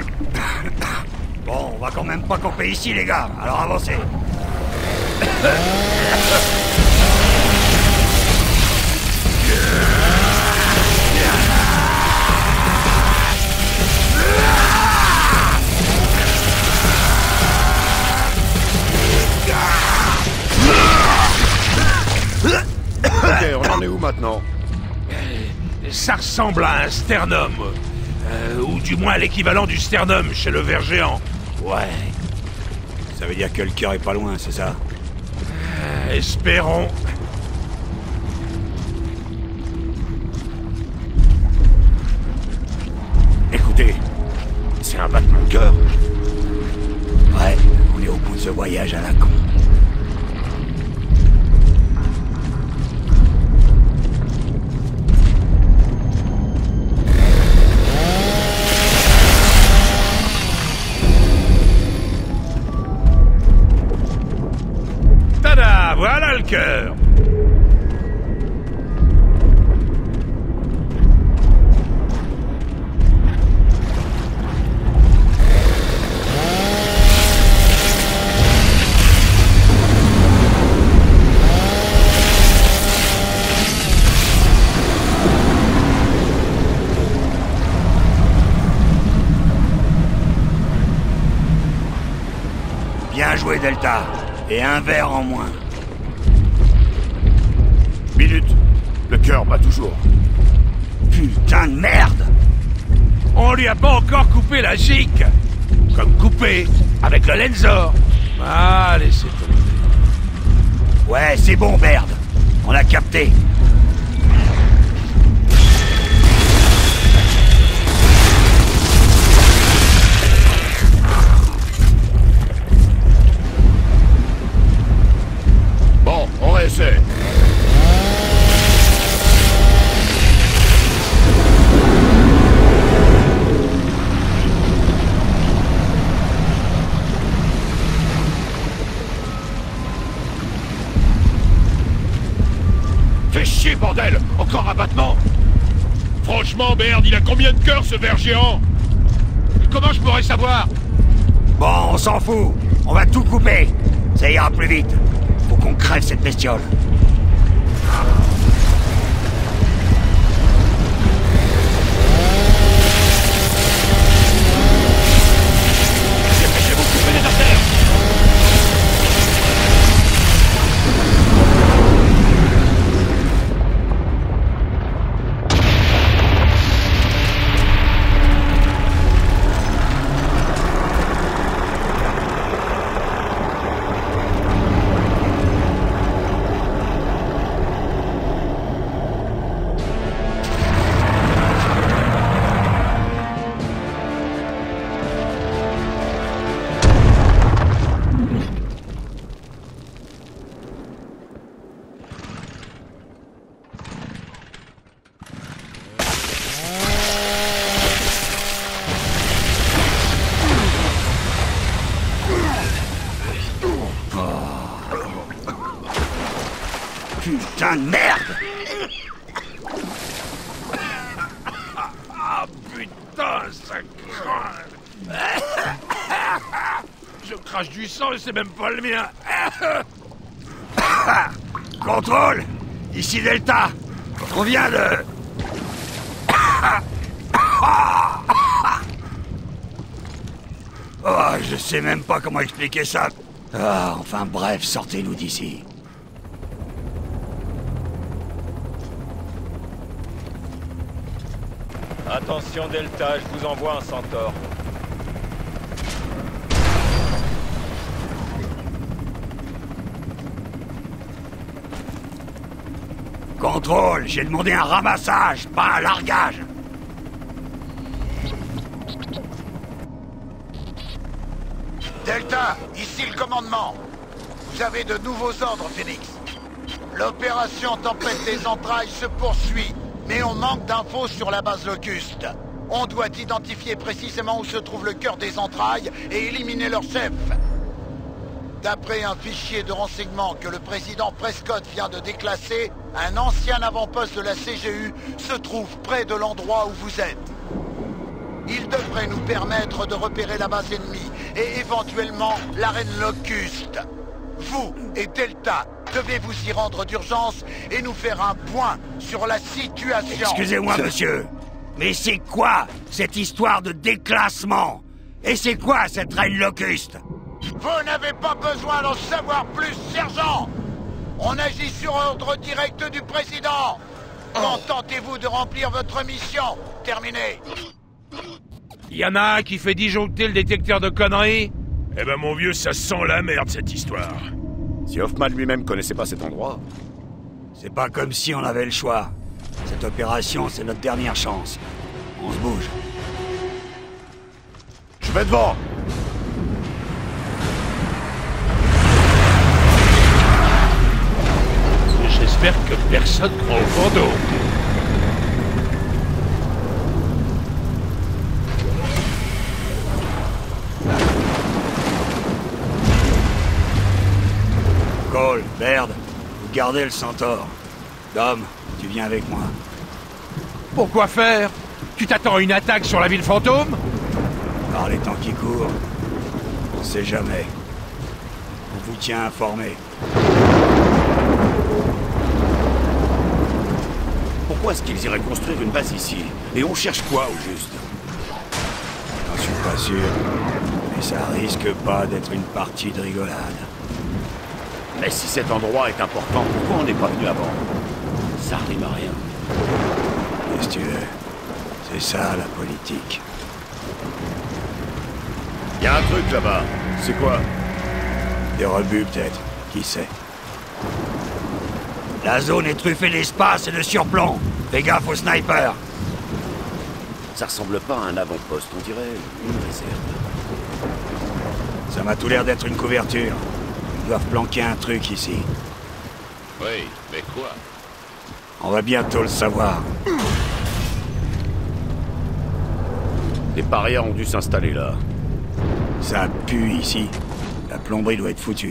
Bon, on va quand même pas camper ici, les gars. Alors avancez. Ok, on en est où maintenant? Ça ressemble à un sternum. Euh, ou du moins l'équivalent du sternum chez le ver géant. Ouais. Ça veut dire que le cœur est pas loin, c'est ça? Euh, espérons. Écoutez, c'est un battement de cœur. Ouais, on est au bout de ce voyage à la con. Tada! Voilà le cœur! joué, Delta. Et un verre en moins. Minute. Le cœur bat toujours. Putain de merde! On lui a pas encore coupé la gigue. Comme coupé, avec le Lenzor. Ah, laissez tomber. Ouais, c'est bon, Baird. On a capté. Bon, on réessaie. Fais chier, bordel! Encore un battement! Franchement, merde, il a combien de cœurs, ce ver géant? Comment je pourrais savoir? Bon, on s'en fout. On va tout couper. Ça ira plus vite. Faut qu'on crève cette bestiole. Dépêchez-vous, coupez les artères! Putain de merde! Ah putain, ça craint. Je crache du sang et c'est même pas le mien. Contrôle! Ici Delta! On vient de... Oh, je sais même pas comment expliquer ça. Ah, enfin bref, sortez-nous d'ici. Attention Delta, je vous envoie un centaure. Contrôle, j'ai demandé un ramassage, pas un largage. Delta, ici le commandement. Vous avez de nouveaux ordres, Phoenix. L'opération Tempête des Entrailles se poursuit, mais on manque d'infos sur la base Locuste. On doit identifier précisément où se trouve le cœur des entrailles et éliminer leur chef. D'après un fichier de renseignement que le président Prescott vient de déclasser, un ancien avant-poste de la C G U se trouve près de l'endroit où vous êtes. Il devrait nous permettre de repérer la base ennemie et éventuellement l'arène Locuste. Vous et Delta devez vous y rendre d'urgence et nous faire un point sur la situation. Excusez-moi, monsieur, mais c'est quoi cette histoire de déclassement? Et c'est quoi cette reine Locuste? Vous n'avez pas besoin d'en savoir plus, sergent! On agit sur ordre direct du président! Contentez-vous de remplir votre mission. Terminé. Y en a un qui fait disjoncter le détecteur de conneries? Eh ben mon vieux, ça sent la merde cette histoire. Si Hoffman lui-même connaissait pas cet endroit... C'est pas comme si on avait le choix. Cette opération, c'est notre dernière chance. On se bouge. Je vais devant! J'espère que personne croit au fantôme. Cole, Baird, vous gardez le centaure. Dom, tu viens avec moi. Pourquoi faire? Tu t'attends à une attaque sur la ville fantôme? Par les temps qui courent, on sait jamais. On vous tient informé. Pourquoi est-ce qu'ils iraient construire une base ici? Et on cherche quoi, au juste? J'en suis pas sûr. Et ça risque pas d'être une partie de rigolade. Mais si cet endroit est important, pourquoi on n'est pas venu avant? Ça rime à rien. Qu'est-ce que tu veux? C'est ça, la politique. Y a un truc là-bas. C'est quoi? Des rebuts, peut-être. Qui sait? La zone est truffée d'espace et de surplomb. Fais gaffe aux snipers. Ça ressemble pas à un avant-poste, on dirait une réserve. Ça m'a tout l'air d'être une couverture. Ils doivent planquer un truc ici. Oui, mais quoi? On va bientôt le savoir. Les parias ont dû s'installer là. Ça pue ici. La plomberie doit être foutue.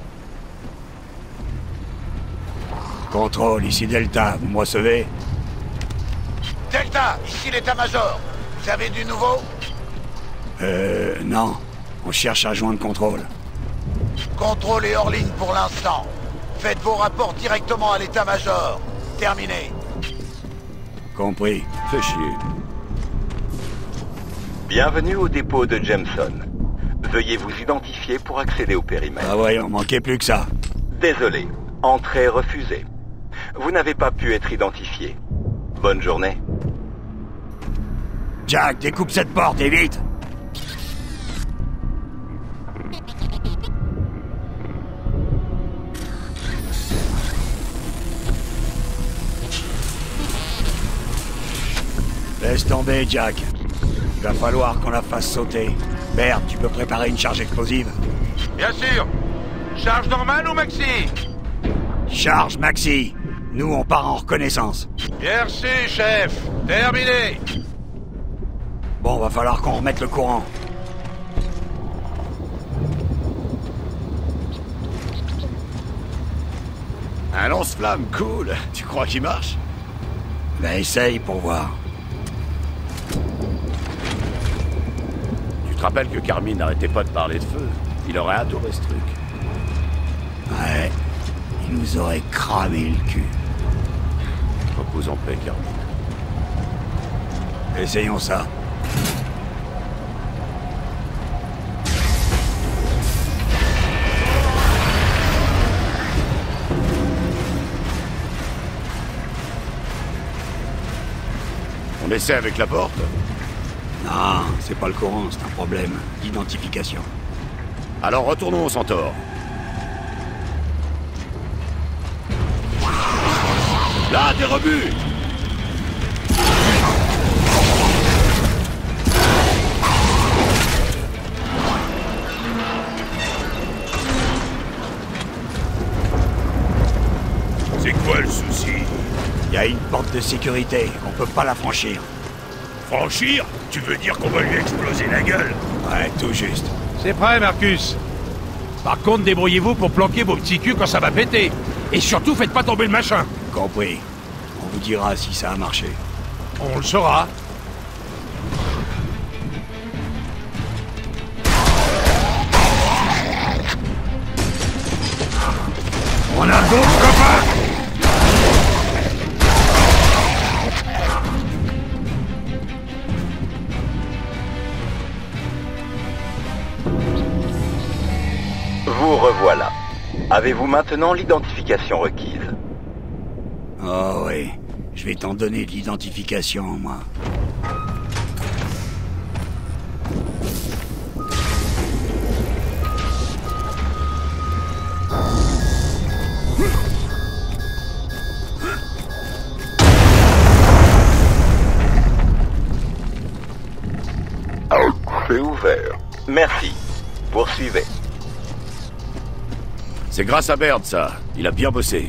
Contrôle, ici Delta, vous me recevez? Delta, ici l'état-major. Vous avez du nouveau? Euh, non. On cherche à joindre Contrôle. Contrôle est hors ligne pour l'instant. Faites vos rapports directement à l'état-major. Terminé. Compris. Fais chier. Bienvenue au dépôt de Jameson. Veuillez vous identifier pour accéder au périmètre. Ah voyons, manquait plus que ça. Désolé, entrée refusée. Vous n'avez pas pu être identifié. Bonne journée. Jack, découpe cette porte et vite! Laisse tomber, Jack. Il va falloir qu'on la fasse sauter. Bert, tu peux préparer une charge explosive? Bien sûr. Charge normale ou maxi? Charge maxi. Nous, on part en reconnaissance. Merci, chef. Terminé. Bon, va falloir qu'on remette le courant. Un lance-flamme, cool. Tu crois qu'il marche? Ben, essaye pour voir. Tu te rappelles que Carmine n'arrêtait pas de parler de feu? Il aurait adoré ce truc. Ouais. Il nous aurait cramé le cul. Repose en paix, Carmine. Essayons ça. On essaie avec la porte? Non, c'est pas le courant, c'est un problème d'identification. Alors retournons au Centaure. Là, des rebuts! C'est quoi le souci? Il y a une porte de sécurité, on peut pas la franchir. Franchir? Tu veux dire qu'on va lui exploser la gueule? Ouais, tout juste. C'est prêt, Marcus. Par contre, débrouillez-vous pour planquer vos petits culs quand ça va péter. Et surtout, faites pas tomber le machin. Compris. On vous dira si ça a marché. On le saura. On a d'autres copains! Vous revoilà. Avez-vous maintenant l'identification requise? Oh oui, je vais t'en donner de l'identification, moi. C'est ouvert. Merci. Poursuivez. C'est grâce à Baird, ça. Il a bien bossé.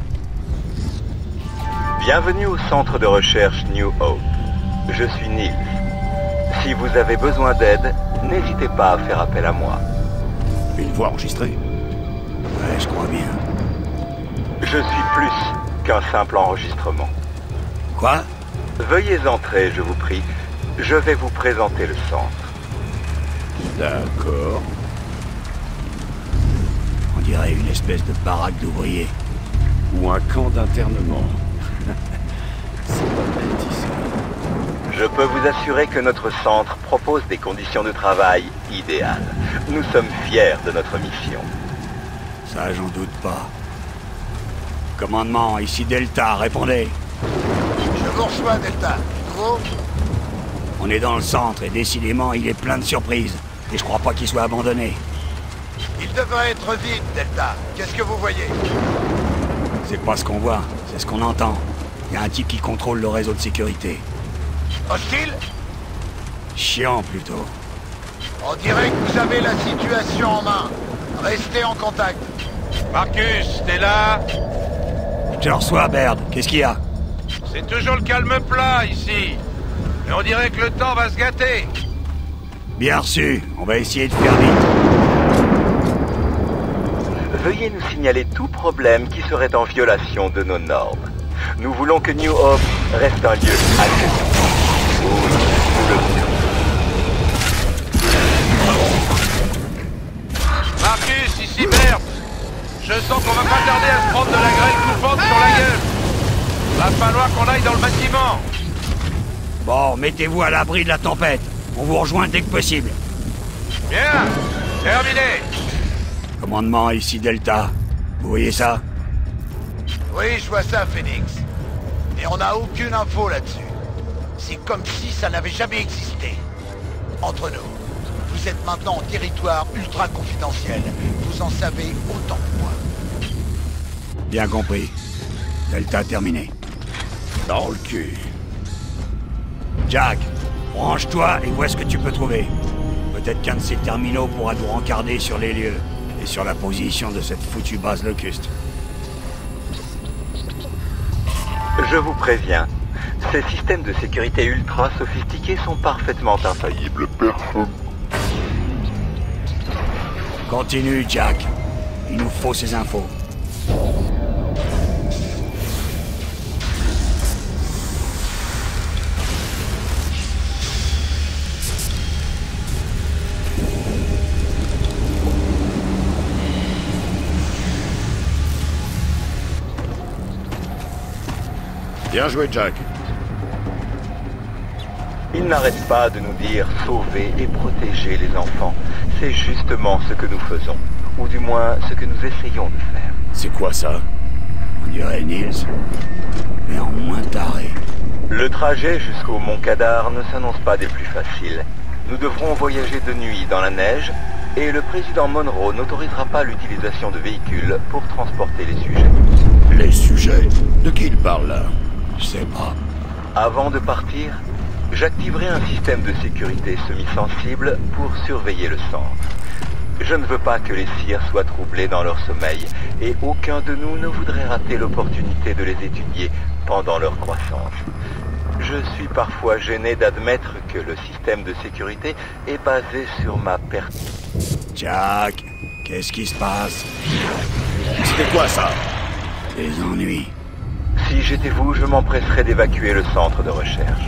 Bienvenue au centre de recherche New Hope. Je suis Nils. Si vous avez besoin d'aide, n'hésitez pas à faire appel à moi. Une voix enregistrée? Ouais, je crois bien. Je suis plus qu'un simple enregistrement. Quoi? Veuillez entrer, je vous prie. Je vais vous présenter le centre. D'accord. On dirait une espèce de baraque d'ouvriers. Ou un camp d'internement. C'est pas bête ici. Je peux peux vous assurer que notre centre propose des conditions de travail idéales. Nous sommes fiers de notre mission. Ça, j'en doute pas. Commandement, ici Delta, répondez. Je vous reçois, Delta. Nouveau? On est dans le centre et décidément, il est plein de surprises. Et je crois pas qu'il soit abandonné. Il devrait être vide, Delta. Qu'est-ce que vous voyez? C'est pas ce qu'on voit, c'est ce qu'on entend. Il y a un type qui contrôle le réseau de sécurité. Hostile? Chiant, plutôt. On dirait que vous avez la situation en main. Restez en contact. Marcus, t'es là? Je te reçois, Baird. Qu'est-ce qu'il y a? C'est toujours le calme plat, ici. Mais on dirait que le temps va se gâter. Bien reçu. On va essayer de faire vite. Veuillez nous signaler tout problème qui serait en violation de nos normes. Nous voulons que New Hope reste un lieu accessible. Oui, nous le voulons. Marcus, ici Baird. Je sens qu'on va pas tarder à se prendre de la grêle coupante sur la gueule. Va falloir qu'on aille dans le bâtiment. Bon, mettez-vous à l'abri de la tempête. On vous rejoint dès que possible. Bien, terminé. Commandement, ici Delta. Vous voyez ça? Oui, je vois ça, Phoenix. Et on n'a aucune info là-dessus. C'est comme si ça n'avait jamais existé. Entre nous, vous êtes maintenant en territoire ultra confidentiel. Vous en savez autant que moi. Bien compris. Delta terminé. Dans le cul. Jack, branche-toi et vois ce que tu peux trouver. Peut-être qu'un de ces terminaux pourra nous rencarder sur les lieux et sur la position de cette foutue base Locust. Je vous préviens, ces systèmes de sécurité ultra sophistiqués sont parfaitement infaillibles. Personne. Continue, Jack. Il nous faut ces infos. Bien joué, Jack. Il n'arrête pas de nous dire sauver et protéger les enfants. C'est justement ce que nous faisons. Ou du moins, ce que nous essayons de faire. C'est quoi ça? On dirait Nils, mais en moins taré. Le trajet jusqu'au Mont Kadar ne s'annonce pas des plus faciles. Nous devrons voyager de nuit dans la neige, et le président Monroe n'autorisera pas l'utilisation de véhicules pour transporter les sujets. Les sujets? De qui il parle là? Je sais pas. Avant de partir, j'activerai un système de sécurité semi-sensible pour surveiller le centre. Je ne veux pas que les sires soient troublés dans leur sommeil, et aucun de nous ne voudrait rater l'opportunité de les étudier pendant leur croissance. Je suis parfois gêné d'admettre que le système de sécurité est basé sur ma perte. Jack, qu'est-ce qui se passe? C'était quoi ça? Des ennuis. Si j'étais vous, je m'empresserais d'évacuer le centre de recherche.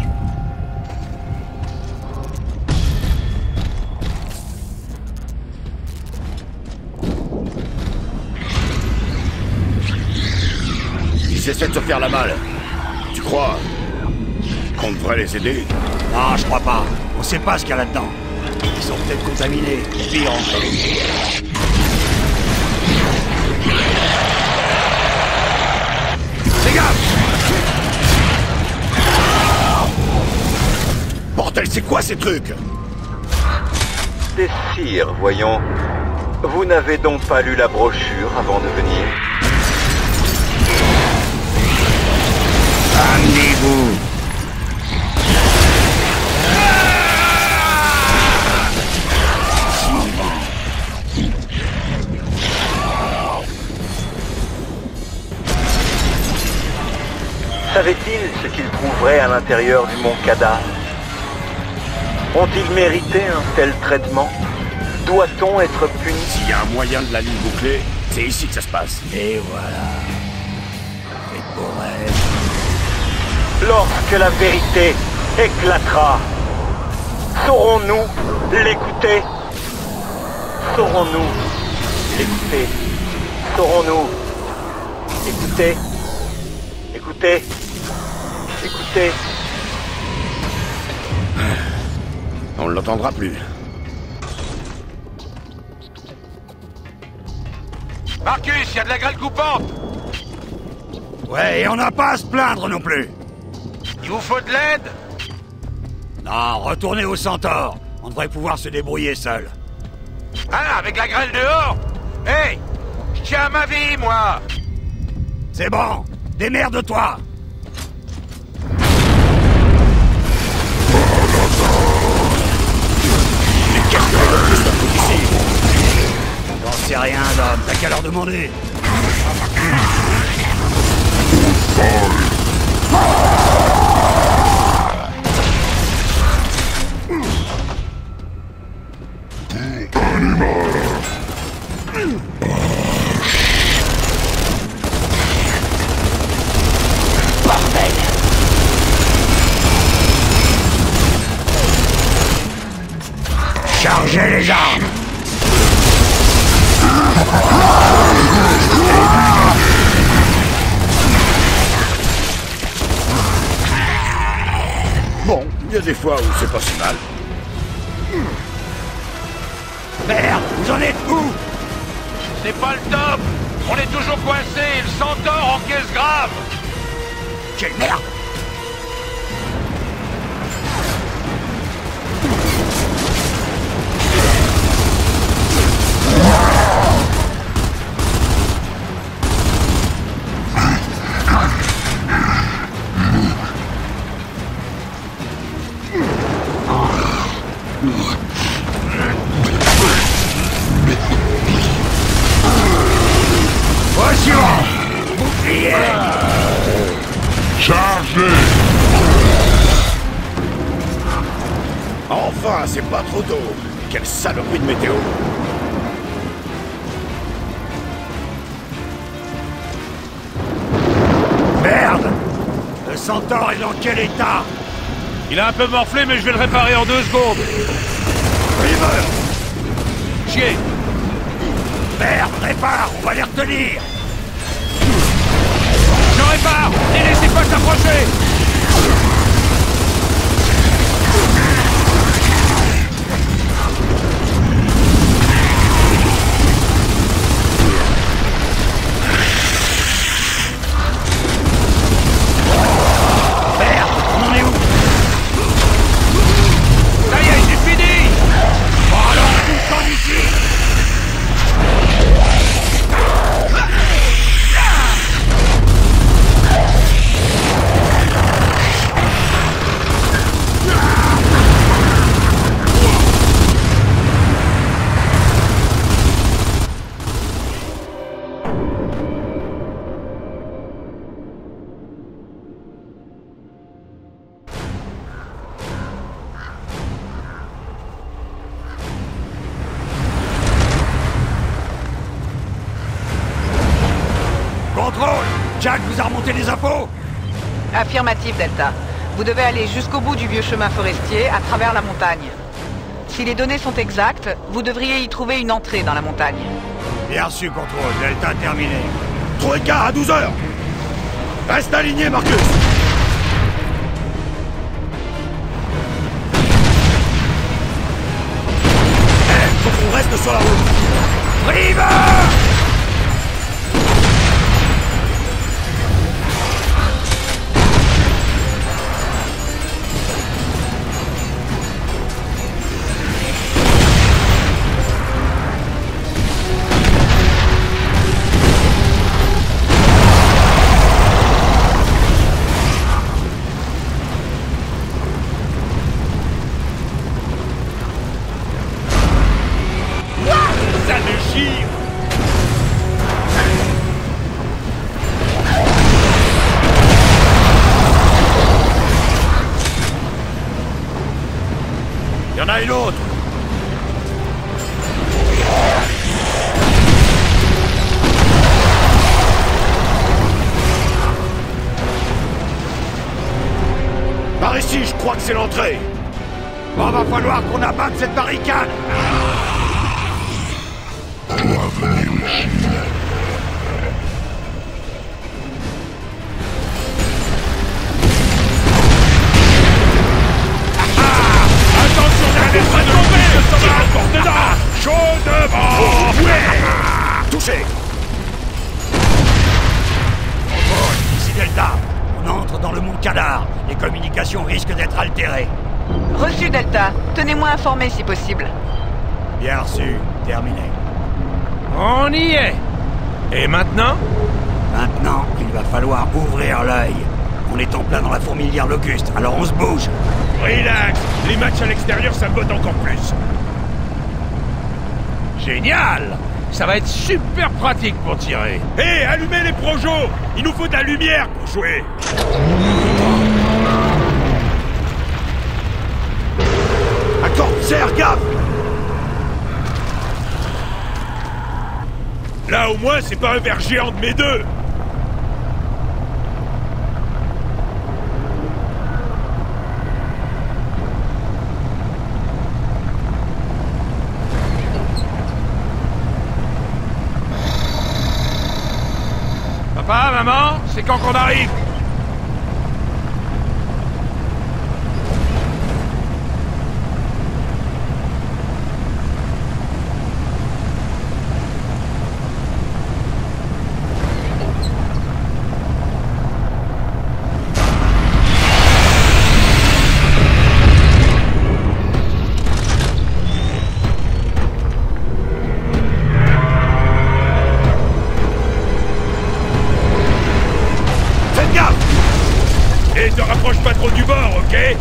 Ils essaient de se faire la malle. Tu crois qu'on devrait les aider? Non, je crois pas. On sait pas ce qu'il y a là-dedans. Ils sont peut-être contaminés. Pire encore. Les gars! Bordel, c'est quoi ces trucs? Des cires, voyons. Vous n'avez donc pas lu la brochure avant de venir? Amenez-vous! Savait-il ce qu'ils trouveraient à l'intérieur du Mont Kadar? Ont-ils mérité un tel traitement? Doit-on être puni? S'il y a un moyen de la ligne bouclée, c'est ici que ça se passe. Et voilà. Faites beau rêve. Lorsque la vérité éclatera, saurons-nous l'écouter? Saurons-nous l'écouter? Saurons-nous écouter? Écoutez, écoutez. On ne l'entendra plus. Marcus, il y a de la grêle coupante! Ouais, et on n'a pas à se plaindre non plus. Il vous faut de l'aide? Non, retournez au Centaure. On devrait pouvoir se débrouiller seul. Ah, avec la grêle dehors? Hé, hey, je tiens à ma vie, moi! C'est bon, démerde-toi. Mais qu'est-ce que le plus d'un coup ici? J'en sais rien, Dom, t'as qu'à leur demander. Bordel! Chargez les armes! Bon, il y a des fois où c'est pas si mal. Merde, vous en êtes où? C'est pas le top! On est toujours coincés, le Centaure encaisse grave! Quelle merde! Bouclier! Chargez! Enfin, c'est pas trop tôt. Quelle saloperie de météo. Merde! Le Centaure est dans quel état? Il a un peu morflé, mais je vais le réparer en deux secondes. River! Chier! Merde, répare, on va les retenir! Je répare! Ne laissez pas s'approcher! Merde, on en est où? Ça y est, c'est fini! Bon alors, tout le temps d'ici! Contrôle! Jack vous a remonté les infos? Affirmatif, Delta. Vous devez aller jusqu'au bout du vieux chemin forestier, à travers la montagne. Si les données sont exactes, vous devriez y trouver une entrée dans la montagne. Bien reçu, contrôle. Delta terminé. Troïka à douze heures! Reste aligné, Marcus! Eh, faut qu'on reste sur la route! River! Ça déchire! Il y en a une autre! Par ici, je crois que c'est l'entrée! Bon, va falloir qu'on abatte cette barricade! On va venir ici. Attention derrière Chaudement. Ouais. Touché. Ici Delta. On entre dans le mont Kadar. Les communications risquent d'être altérées. Reçu, Delta. Tenez-moi informé si possible. Bien reçu. Terminé. On y est. Et maintenant? Maintenant, il va falloir ouvrir l'œil. On est en plein dans la fourmilière Locuste, alors on se bouge. Relax. Les matchs à l'extérieur, ça botte encore plus. Génial! Ça va être super pratique pour tirer. Hé, hey, allumez les projos! Il nous faut de la lumière pour jouer. Accord, serre, gaffe! Là, au moins, c'est pas un ver géant de mes deux. Papa, maman, c'est quand qu'on arrive? Et te rapproche pas trop du bord, ok?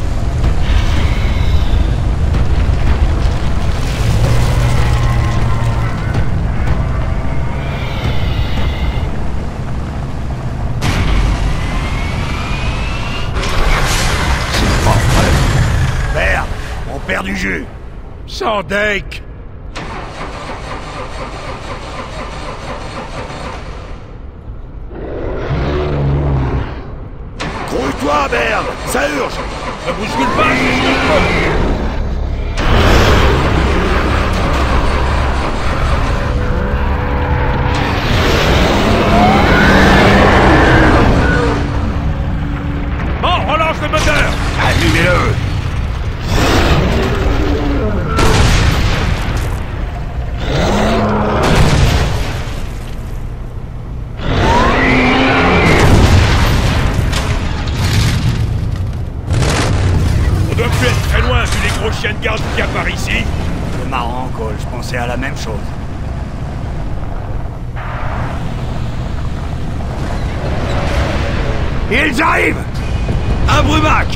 Merde, on perd du jus. Sans deck. Grouille-toi, merde! Ça urge! Ne bouscule pas, c'est ce que je peux. Bon, relance le moteur! Allumez-le! On doit plus être très loin vu les gros chiens de garde qui apparaissent ici. C'est marrant, Cole, je pensais à la même chose. Ils arrivent! Un brumac!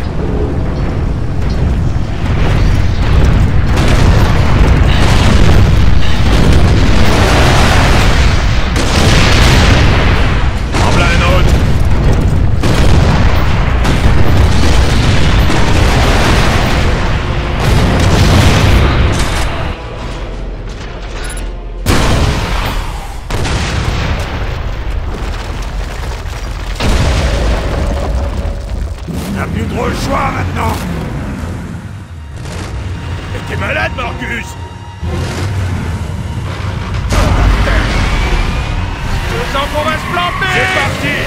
En plein un autre. On n'a plus trop le choix maintenant! Mais t'es malade, Marcus! Je sens qu'on va se planter! C'est parti!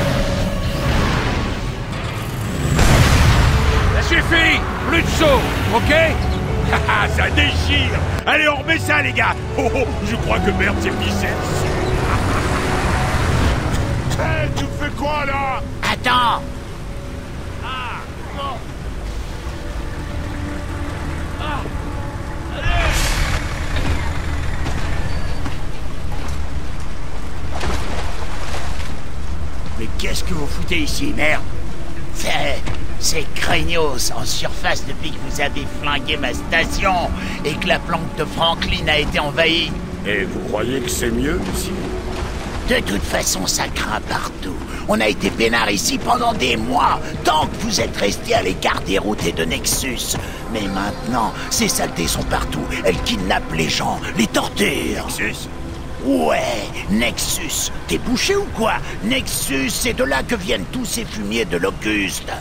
Ça suffit! Plus de saut, ok? Haha, ça déchire! Allez, on remet ça, les gars! Oh, oh, je crois que merde, c'est pissé dessus! Hé, tu fais quoi, là? Attends! Mais qu'est-ce que vous foutez ici, merde? C'est... c'est Craignos en surface depuis que vous avez flingué ma station et que la planque de Franklin a été envahie. Et vous croyez que c'est mieux ici? De toute façon, ça craint partout. On a été peinards ici pendant des mois, tant que vous êtes restés à l'écart des routes et de Nexus. Mais maintenant, ces saletés sont partout. Elles kidnappent les gens, les torturent. Nexus? Ouais, Nexus. T'es bouché ou quoi? Nexus, c'est de là que viennent tous ces fumiers de Locuste.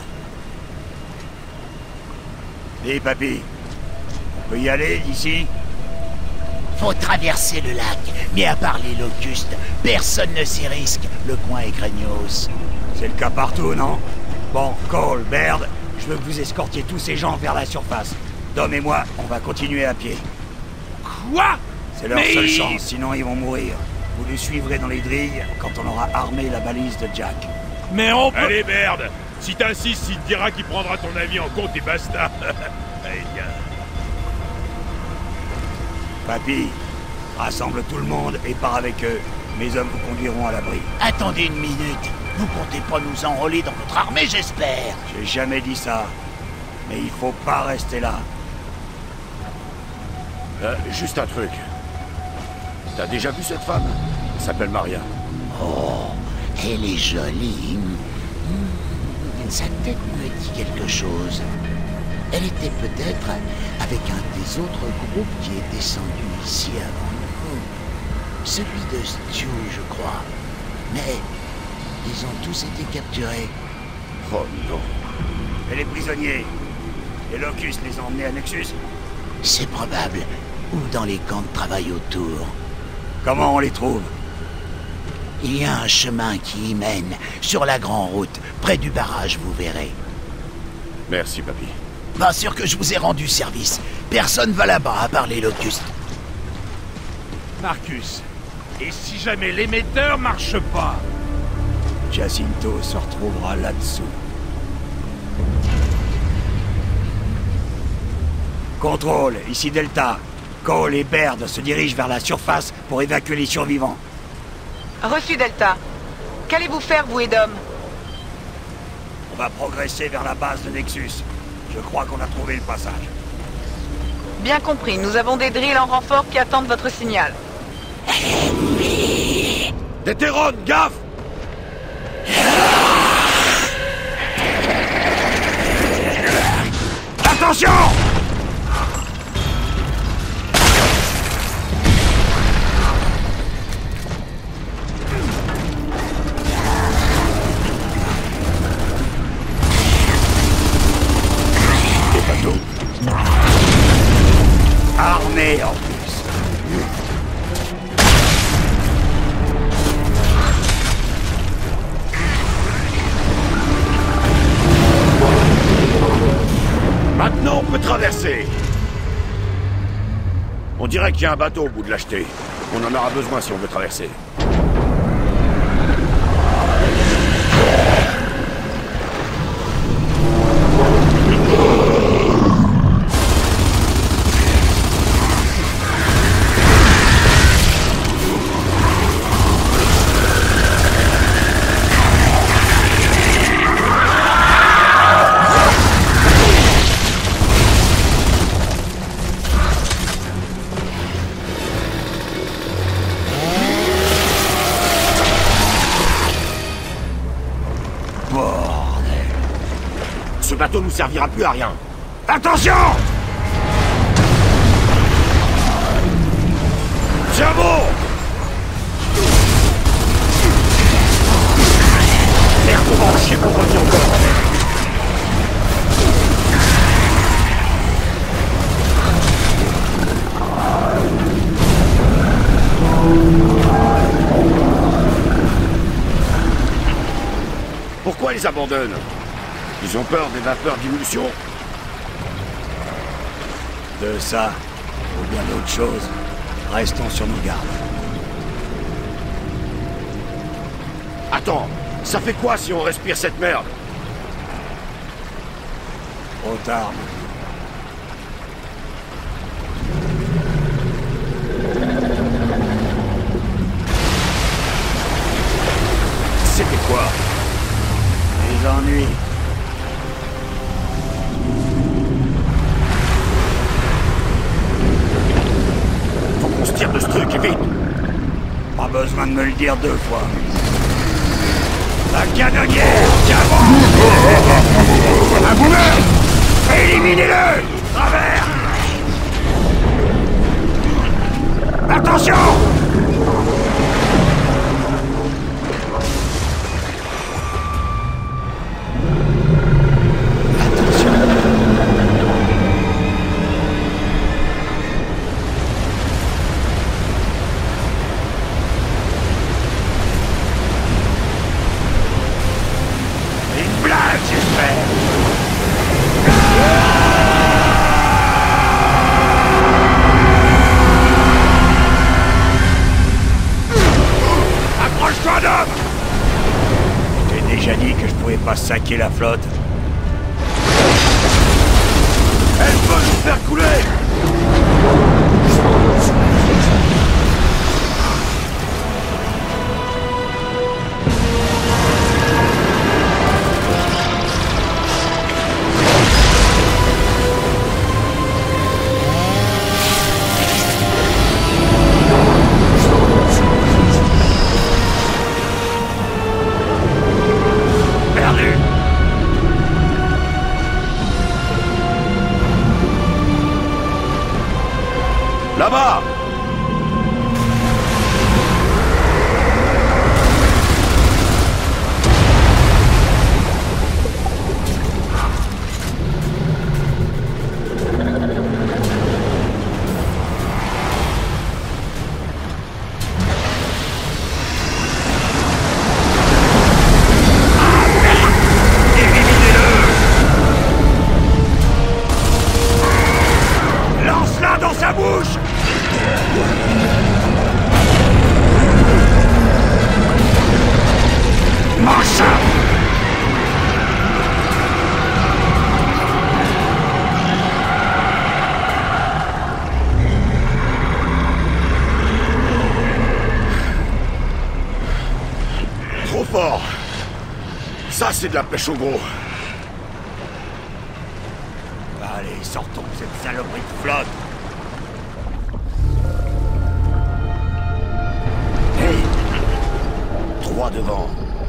Dis, papy, on peut y aller d'ici? Faut traverser le lac, mais à part les Locustes, personne ne s'y risque. Le coin est craignos. C'est le cas partout, non? Bon, Cole, Baird, je veux que vous escortiez tous ces gens vers la surface. Dom et moi, on va continuer à pied. Quoi? C'est leur Mais seule il- chance, sinon ils vont mourir. Vous nous suivrez dans les drilles quand on aura armé la balise de Jack. Mais on peut... Allez, merde. Si t'insistes, il te dira qu'il prendra ton avis en compte et basta. Allez, viens. Papy, rassemble tout le monde et pars avec eux. Mes hommes vous conduiront à l'abri. Attendez une minute. Vous comptez pas nous enrôler dans votre armée, j'espère. J'ai jamais dit ça. Mais il faut pas rester là. Euh, juste un truc. T'as déjà vu cette femme? Elle s'appelle Maria. Oh, elle est jolie. Hmm, sa tête me dit quelque chose. Elle était peut-être avec un des autres groupes qui est descendu ici avant nous. Celui de Stu, je crois. Mais ils ont tous été capturés. Oh non. Et les prisonniers? Les Locust les ont emmenés à Nexus? C'est probable. Ou dans les camps de travail autour. Comment on les trouve? Il y a un chemin qui y mène, sur la grande route, près du barrage, vous verrez. Merci, papy. Pas sûr que je vous ai rendu service. Personne va là-bas, à part les Locust. Marcus, et si jamais l'émetteur marche pas? Jacinto se retrouvera là-dessous. Contrôle, ici Delta. Cole et Baird se dirigent vers la surface pour évacuer les survivants. Reçu, Delta. Qu'allez-vous faire, vous et Dom? On va progresser vers la base de Nexus. Je crois qu'on a trouvé le passage. Bien compris, nous avons des drills en renfort qui attendent votre signal. Des Terrones, gaffe! Attention! Armée en plus. Maintenant, on peut traverser. On dirait qu'il y a un bateau au bout de l'acheter. On en aura besoin si on veut traverser. Ce bateau nous servira plus à rien. Attention! Tiens bon! Merde, on va en chier pour revenir encore. Pourquoi ils abandonnent? Ils ont peur des vapeurs d'émulsion? De ça, ou bien d'autres choses, restons sur nos gardes. Attends, ça fait quoi si on respire cette merde? Trop tard. C'était quoi? Les ennuis. Faut qu'on se tire de ce truc, et vite! Pas besoin de me le dire deux fois. La canonnière! Tiens bon! Un boomer! Éliminez-le! Travers! Attention! Une blague! bloquer la flotte. Elle peut nous faire couler! Là-bas! Lance-la dans sa bouche! Mange ça! Trop fort! Ça, c'est de la pêche au gros! Allez, sortons de cette saloperie de flotte! Droit devant.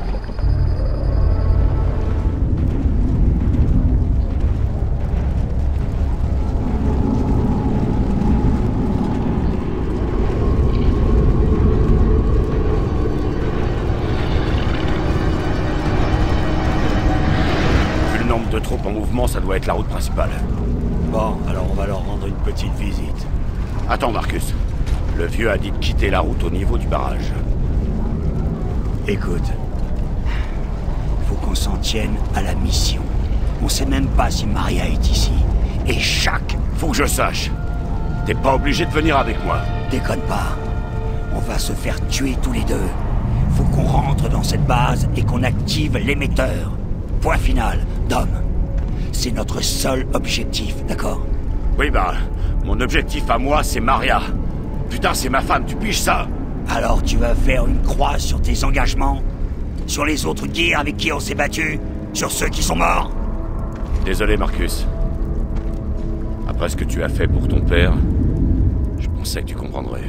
Vu le nombre de troupes en mouvement, ça doit être la route principale. Bon, alors on va leur rendre une petite visite. Attends, Marcus. Le vieux a dit de quitter la route au niveau du barrage. Écoute, faut qu'on s'en tienne à la mission. On sait même pas si Maria est ici. Et chaque... Faut que je sache. T'es pas obligé de venir avec moi. Déconne pas. On va se faire tuer tous les deux. Faut qu'on rentre dans cette base et qu'on active l'émetteur. Point final, Dom. C'est notre seul objectif, d'accord? Oui, bah, mon objectif à moi, c'est Maria. Putain, c'est ma femme, tu piges ça? Alors tu vas faire une croix sur tes engagements? Sur les autres gears avec qui on s'est battu? Sur ceux qui sont morts? Désolé, Marcus. Après ce que tu as fait pour ton père, je pensais que tu comprendrais.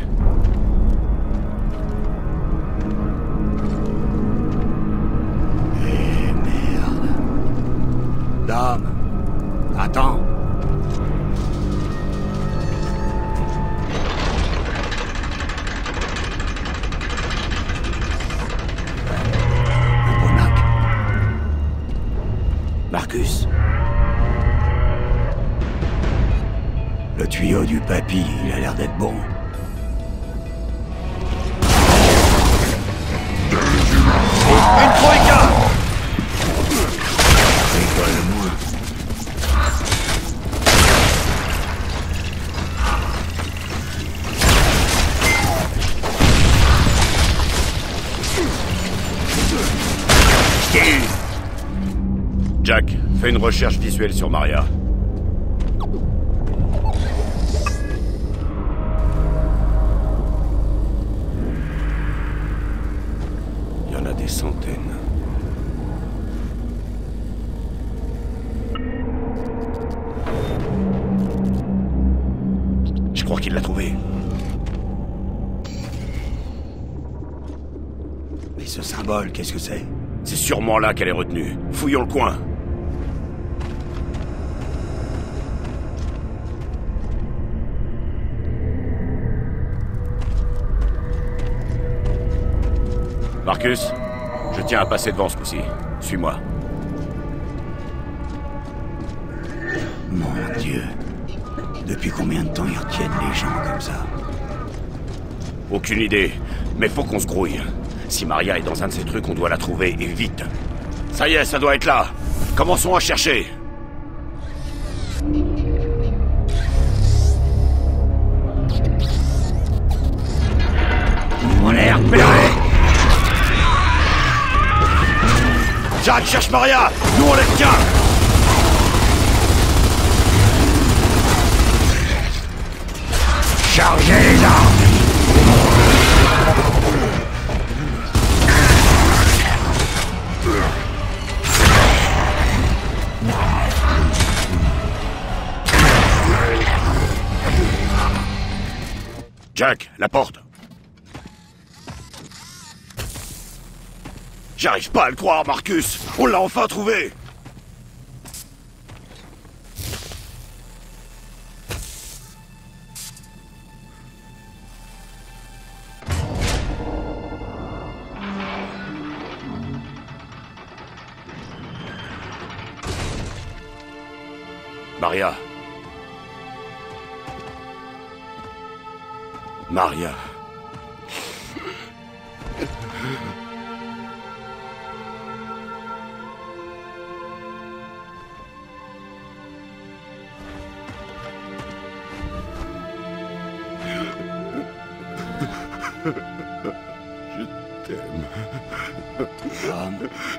Eh merde. Dame, attends. Marcus. Le tuyau du papy, il a l'air d'être bon. Une troïka! Rigole-moi. Jack, fais une recherche visuelle sur Maria. Il y en a des centaines. Je crois qu'il l'a trouvée. Mais ce symbole, qu'est-ce que c'est? C'est sûrement là qu'elle est retenue. Fouillons le coin. Marcus, je tiens à passer devant ce coup-ci. Suis-moi. Mon Dieu. Depuis combien de temps ils retiennent les gens comme ça? Aucune idée, mais faut qu'on se grouille. Si Maria est dans un de ces trucs, on doit la trouver, et vite. Ça y est, ça doit être là. Commençons à chercher. On est repéré. Jack, cherche Maria! Nous, on les tient! Chargez les armes! Jack, la porte. J'arrive pas à le croire, Marcus. On l'a enfin trouvé. Maria. Maria. Je t'aime. Tom.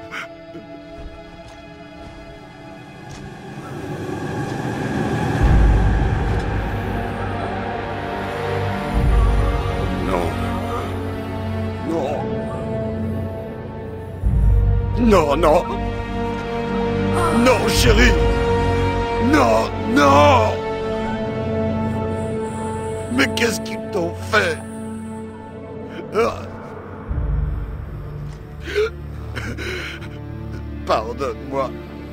Non, non. Non, chérie. Non, non. Mais qu'est-ce qu'ils t'ont fait? Pardonne-moi.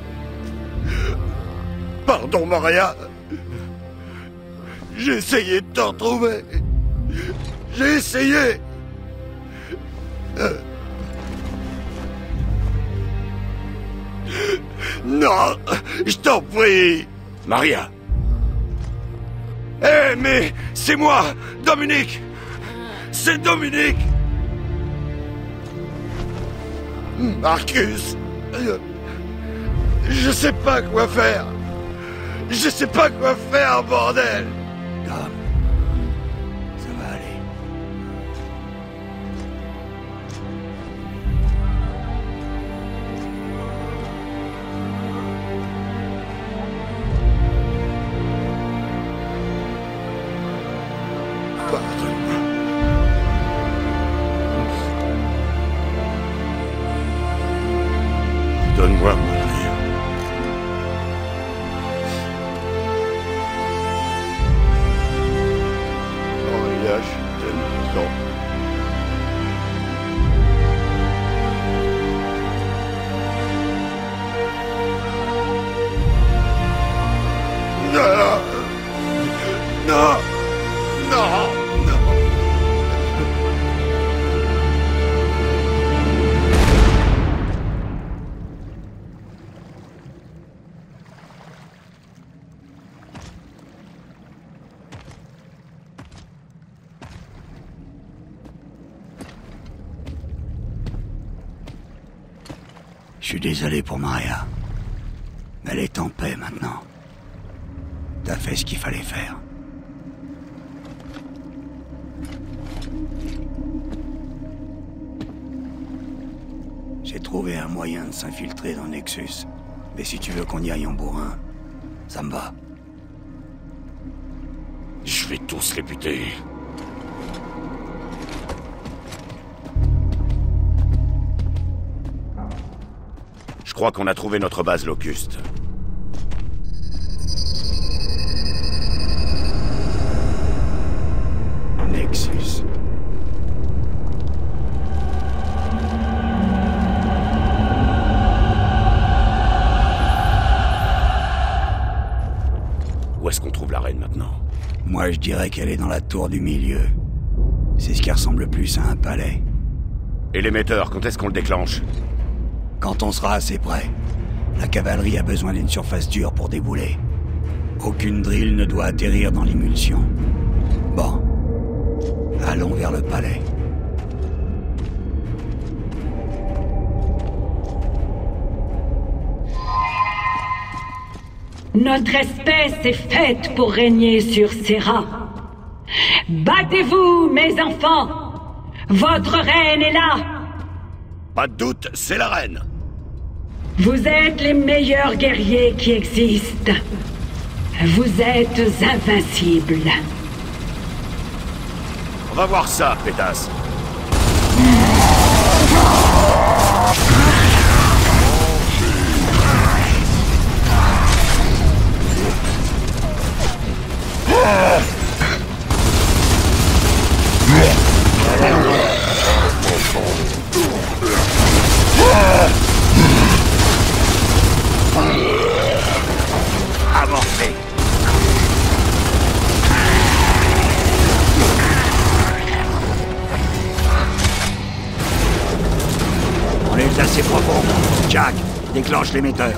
Pardon, Maria. J'ai essayé de t'en trouver. J'ai essayé. Non, je t'en prie. Maria. Eh, hey, mais c'est moi, Dominique. C'est Dominique. Marcus. Je sais pas quoi faire. Je sais pas quoi faire, bordel. Dom, ça va aller. Donne-moi mon rire. Maria, je t'aime tant. Non. Non. Non. Je suis désolé pour Maria. Mais elle est en paix maintenant. T'as fait ce qu'il fallait faire. J'ai trouvé un moyen de s'infiltrer dans Nexus. Mais si tu veux qu'on y aille en bourrin, ça me va. Je vais tous les buter. Je crois qu'on a trouvé notre base Locust. Nexus. Où est-ce qu'on trouve la reine maintenant? Moi, je dirais qu'elle est dans la tour du milieu. C'est ce qui ressemble le plus à un palais. Et l'émetteur, quand est-ce qu'on le déclenche? Quand on sera assez près. La cavalerie a besoin d'une surface dure pour débouler. Aucune drill ne doit atterrir dans l'émulsion. Bon. Allons vers le palais. Notre espèce est faite pour régner sur Serra. Battez-vous, mes enfants! Votre reine est là! Pas de doute, c'est la reine! Vous êtes les meilleurs guerriers qui existent. Vous êtes invincibles. On va voir ça, pétasse. Amorcé. On est assez profond. Jack, déclenche l'émetteur.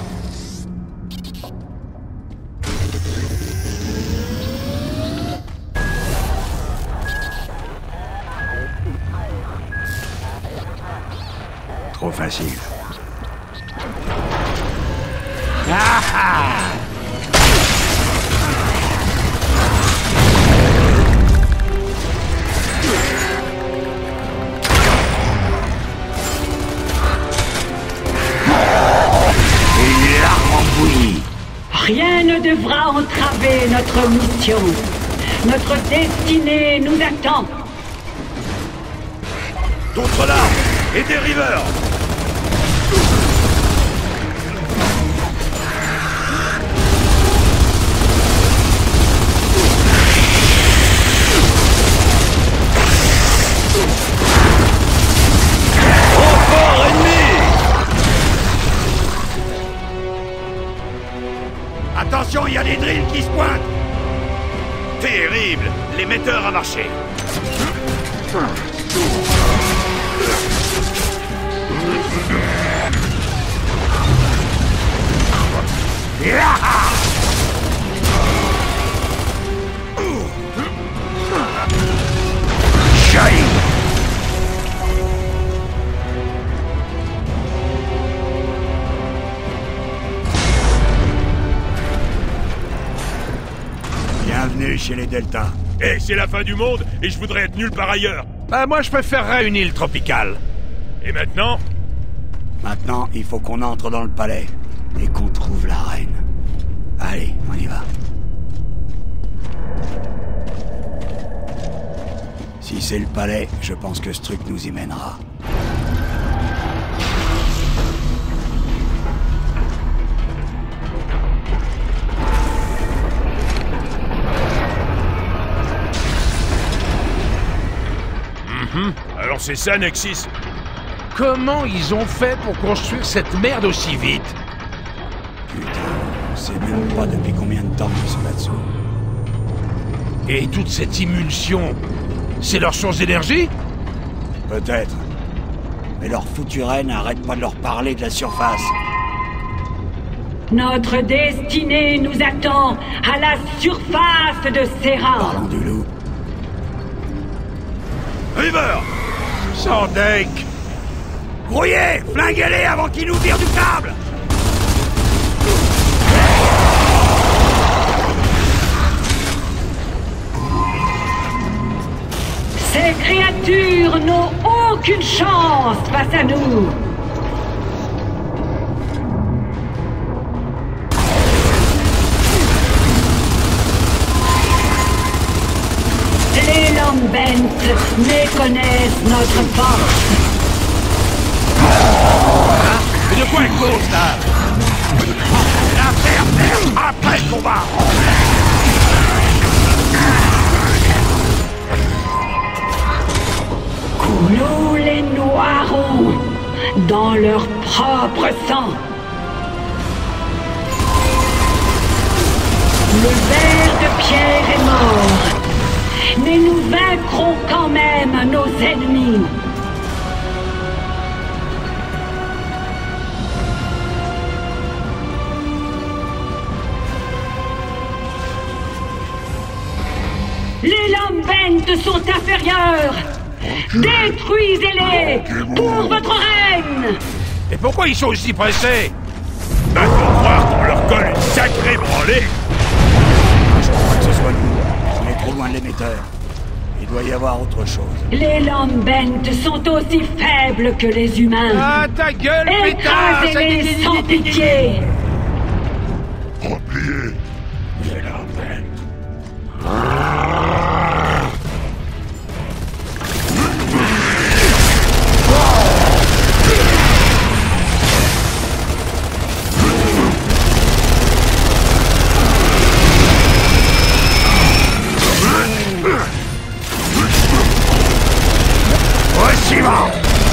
Trop facile. Ah ah! Rien ne devra entraver notre mission. Notre destinée nous attend. D'autres larmes et des rivers. Renfort ennemi! Attention, il y a des drills qui se pointent. Terrible! L'émetteur a marché. Jaillit. Bienvenue chez les Delta. Eh, c'est la fin du monde et je voudrais être nulle part ailleurs. Bah moi je préférerais une île tropicale. Et maintenant? Maintenant, il faut qu'on entre dans le palais et qu'on trouve la reine. Allez, on y va. Si c'est le palais, je pense que ce truc nous y mènera. Mmh. Alors c'est ça, Nexus? Comment ils ont fait pour construire cette merde aussi vite? Putain, on sait même pas depuis combien de temps ils sont là-dessous. Et toute cette émulsion, c'est leur source d'énergie? Peut-être. Mais leur foutue reine n'arrête pas de leur parler de la surface. Notre destinée nous attend à la surface de Serra. Parlons du loup. River! Sans deck! Grouillez! Flinguez-les avant qu'ils nous virent du câble! Ces créatures n'ont aucune chance face à nous. Les Lambent méconnaissent notre force. Mais de quoi elle cause, là? La faire faire après le combat! Nous les noierons dans leur propre sang. Le ver de pierre est mort, mais nous vaincrons quand même nos ennemis. Les Lambent sont inférieurs. Détruisez-les pour votre reine. Et pourquoi ils sont aussi pressés? Bah pour croire qu'on leur colle une sacrée branlée. Je crois que ce soit nous. On est trop loin de l'émetteur. Il doit y avoir autre chose. Les Lambent sont aussi faibles que les humains. Ah, ta gueule, pétasse! Écrasez-les sans pitié! Repliez! Les Lambent. Suivant!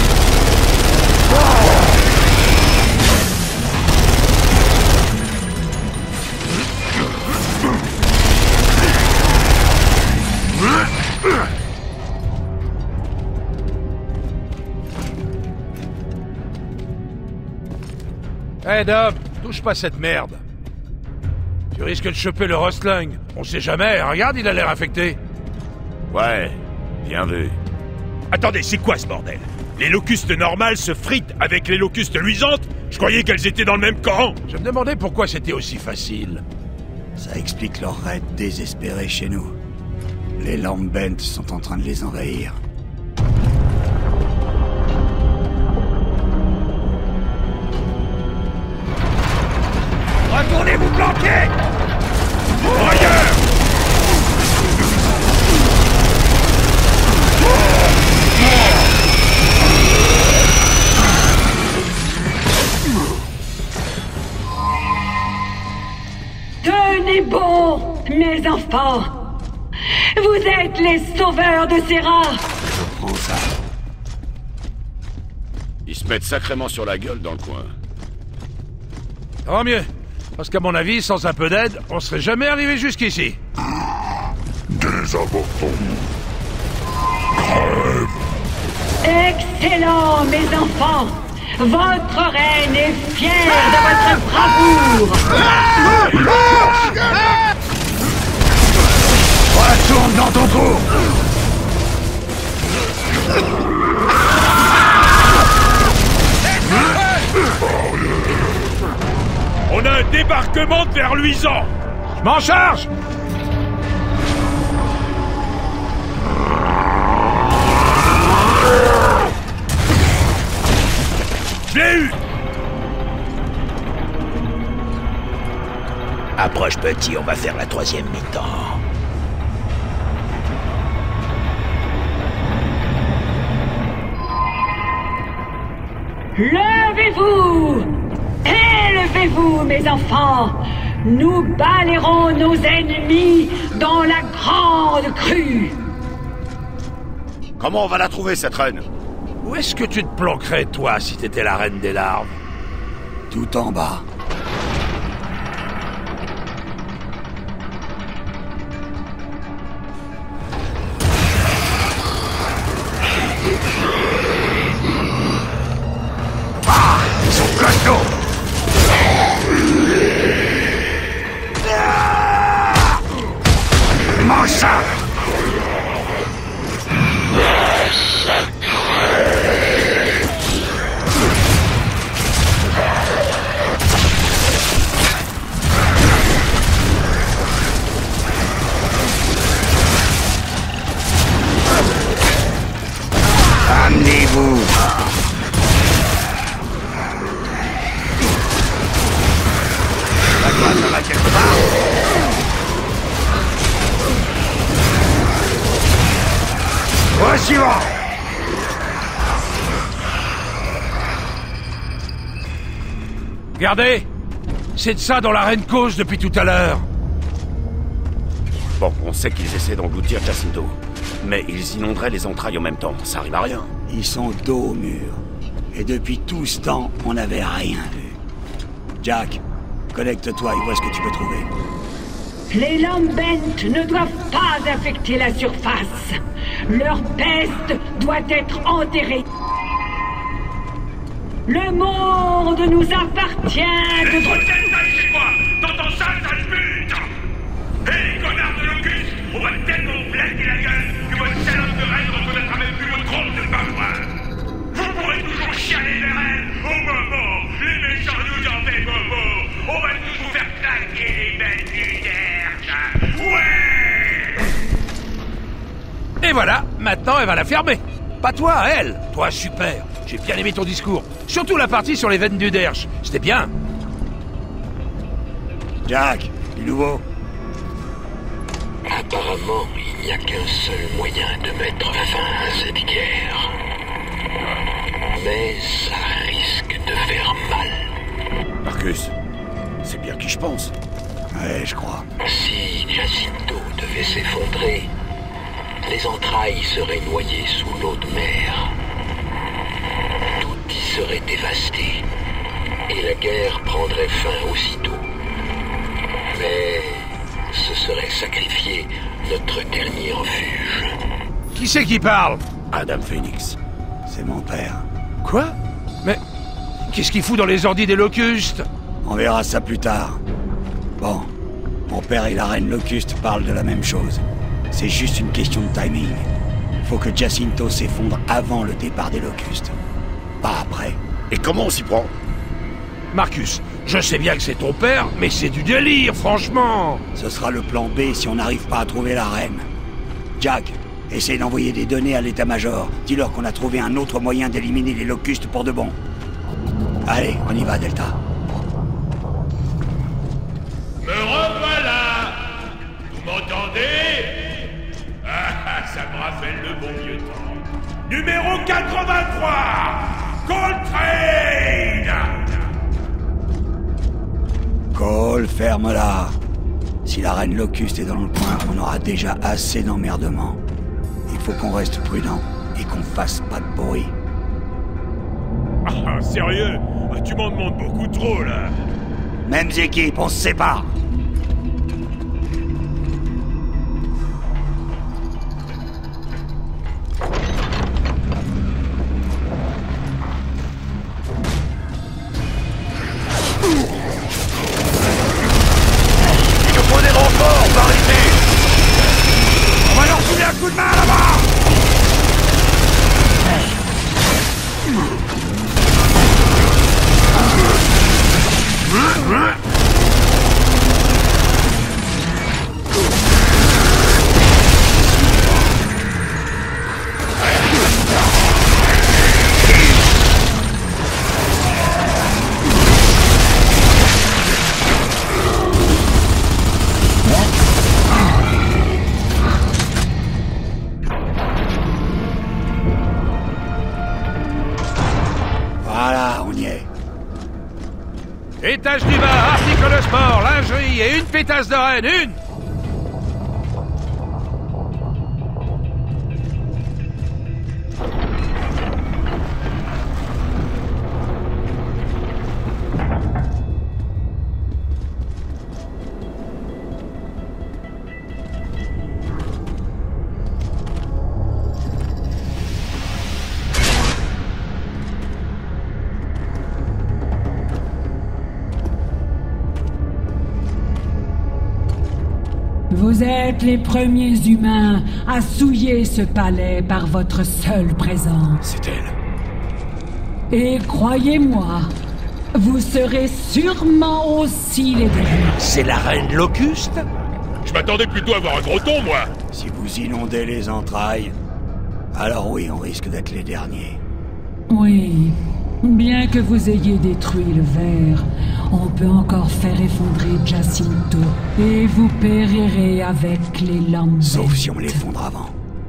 Hey Dom, touche pas cette merde. Tu risques de choper le Rostlung. On sait jamais, regarde, il a l'air affecté. Ouais, bien vu. Attendez, c'est quoi ce bordel? Les locustes normales se fritent avec les locustes luisantes? Je croyais qu'elles étaient dans le même camp. Je me demandais pourquoi c'était aussi facile. Ça explique leur raid désespéré chez nous. Les Lambent sont en train de les envahir. Retournez vous planquer! Pour ailleurs! Tenez bon, mes enfants! Vous êtes les sauveurs de Serra! Je prends ça. Ils se mettent sacrément sur la gueule dans le coin. Tant mieux. Parce qu'à mon avis, sans un peu d'aide, on serait jamais arrivé jusqu'ici. Des avortons. Excellent, mes enfants! Votre reine est fière de votre bravoure! Retourne dans ton cours! On a un débarquement de vers luisant. Je m'en charge! Je l'ai eu! Approche petit, on va faire la troisième mi-temps. Levez-vous! Élevez-vous, mes enfants! Nous balayerons nos ennemis dans la grande crue! Comment on va la trouver, cette reine? Où est-ce que tu te planquerais, toi, si t'étais la reine des larves? Tout en bas. Ah! Ils sont costauds! Mange ça! Amenez-vous! La glace, ça va quelque part? Au suivant! Regardez! C'est de ça dont la reine cause depuis tout à l'heure. Bon, on sait qu'ils essaient d'engloutir Jacinto. Mais ils inonderaient les entrailles en même temps. Ça arrive à rien. Ils sont dos au mur. Et depuis tout ce temps, on n'avait rien vu. Jack, connecte-toi et vois ce que tu peux trouver. Les Lambent ne doivent pas affecter la surface. Leur peste doit être enterrée. Le monde nous appartient de... Chez moi! T'entends ça, sale pute! Hé, hey, connard de locus! On va tellement vous blaguer la gueule que votre salope de reine reconnaîtra même plus votre trompe de pas. Vous pourrez toujours chialer vers elle au moment! Les méchants nous en fait bobo! On va tous vous faire claquer les belles lumières! Ouais! Et voilà, maintenant elle va la fermer. Pas toi, elle. Toi, super. J'ai bien aimé ton discours. Surtout la partie sur les veines du Derche. C'était bien. Jack, du nouveau. Apparemment, il n'y a qu'un seul moyen de mettre fin à cette guerre. Mais ça risque de faire mal. Marcus, c'est bien qui je pense. Ouais, je crois. Si Jacinto devait s'effondrer, les entrailles seraient noyées sous l'eau de mer. Tout y serait dévasté. Et la guerre prendrait fin aussitôt. Mais ce serait sacrifier notre dernier refuge. Qui c'est qui parle? Adam Phoenix. C'est mon père. Quoi? Mais qu'est-ce qu'il fout dans les ordis des locustes? On verra ça plus tard. Bon, mon père et la reine Locuste parlent de la même chose. C'est juste une question de timing. Faut que Jacinto s'effondre avant le départ des locustes. Pas après. Et comment on s'y prend? Marcus, je sais bien que c'est ton père, mais c'est du délire, franchement. Ce sera le plan B si on n'arrive pas à trouver la reine. Jack, essaye d'envoyer des données à l'état-major. Dis-leur qu'on a trouvé un autre moyen d'éliminer les locustes pour de bon. Allez, on y va, Delta. Me revoilà! Vous m'entendez? Ah, ça me rappelle le bon vieux temps. Numéro quatre-vingt-trois! Coltrane! Cole, ferme-la. Si la reine Locuste est dans le coin, on aura déjà assez d'emmerdements. Il faut qu'on reste prudent et qu'on fasse pas de bruit. Ah, sérieux? Tu m'en demandes beaucoup trop, là. Mêmes équipes, on se sépare. Il nous faut des renforts par ici. On va leur filer un coup de main là-bas. Voilà, on y est. Étage du bas, article de sport, lingerie et une pétasse de reine, une! Vous êtes les premiers humains à souiller ce palais par votre seule présence. C'est elle. Et croyez-moi, vous serez sûrement aussi les derniers. C'est la reine Locuste? Je m'attendais plutôt à voir un gros ton, moi. Si vous inondez les entrailles, alors oui, on risque d'être les derniers. Oui, bien que vous ayez détruit le verre, on peut encore faire effondrer Jacinto et vous périrez avec les lampes. Sauf si on l'effondre avant.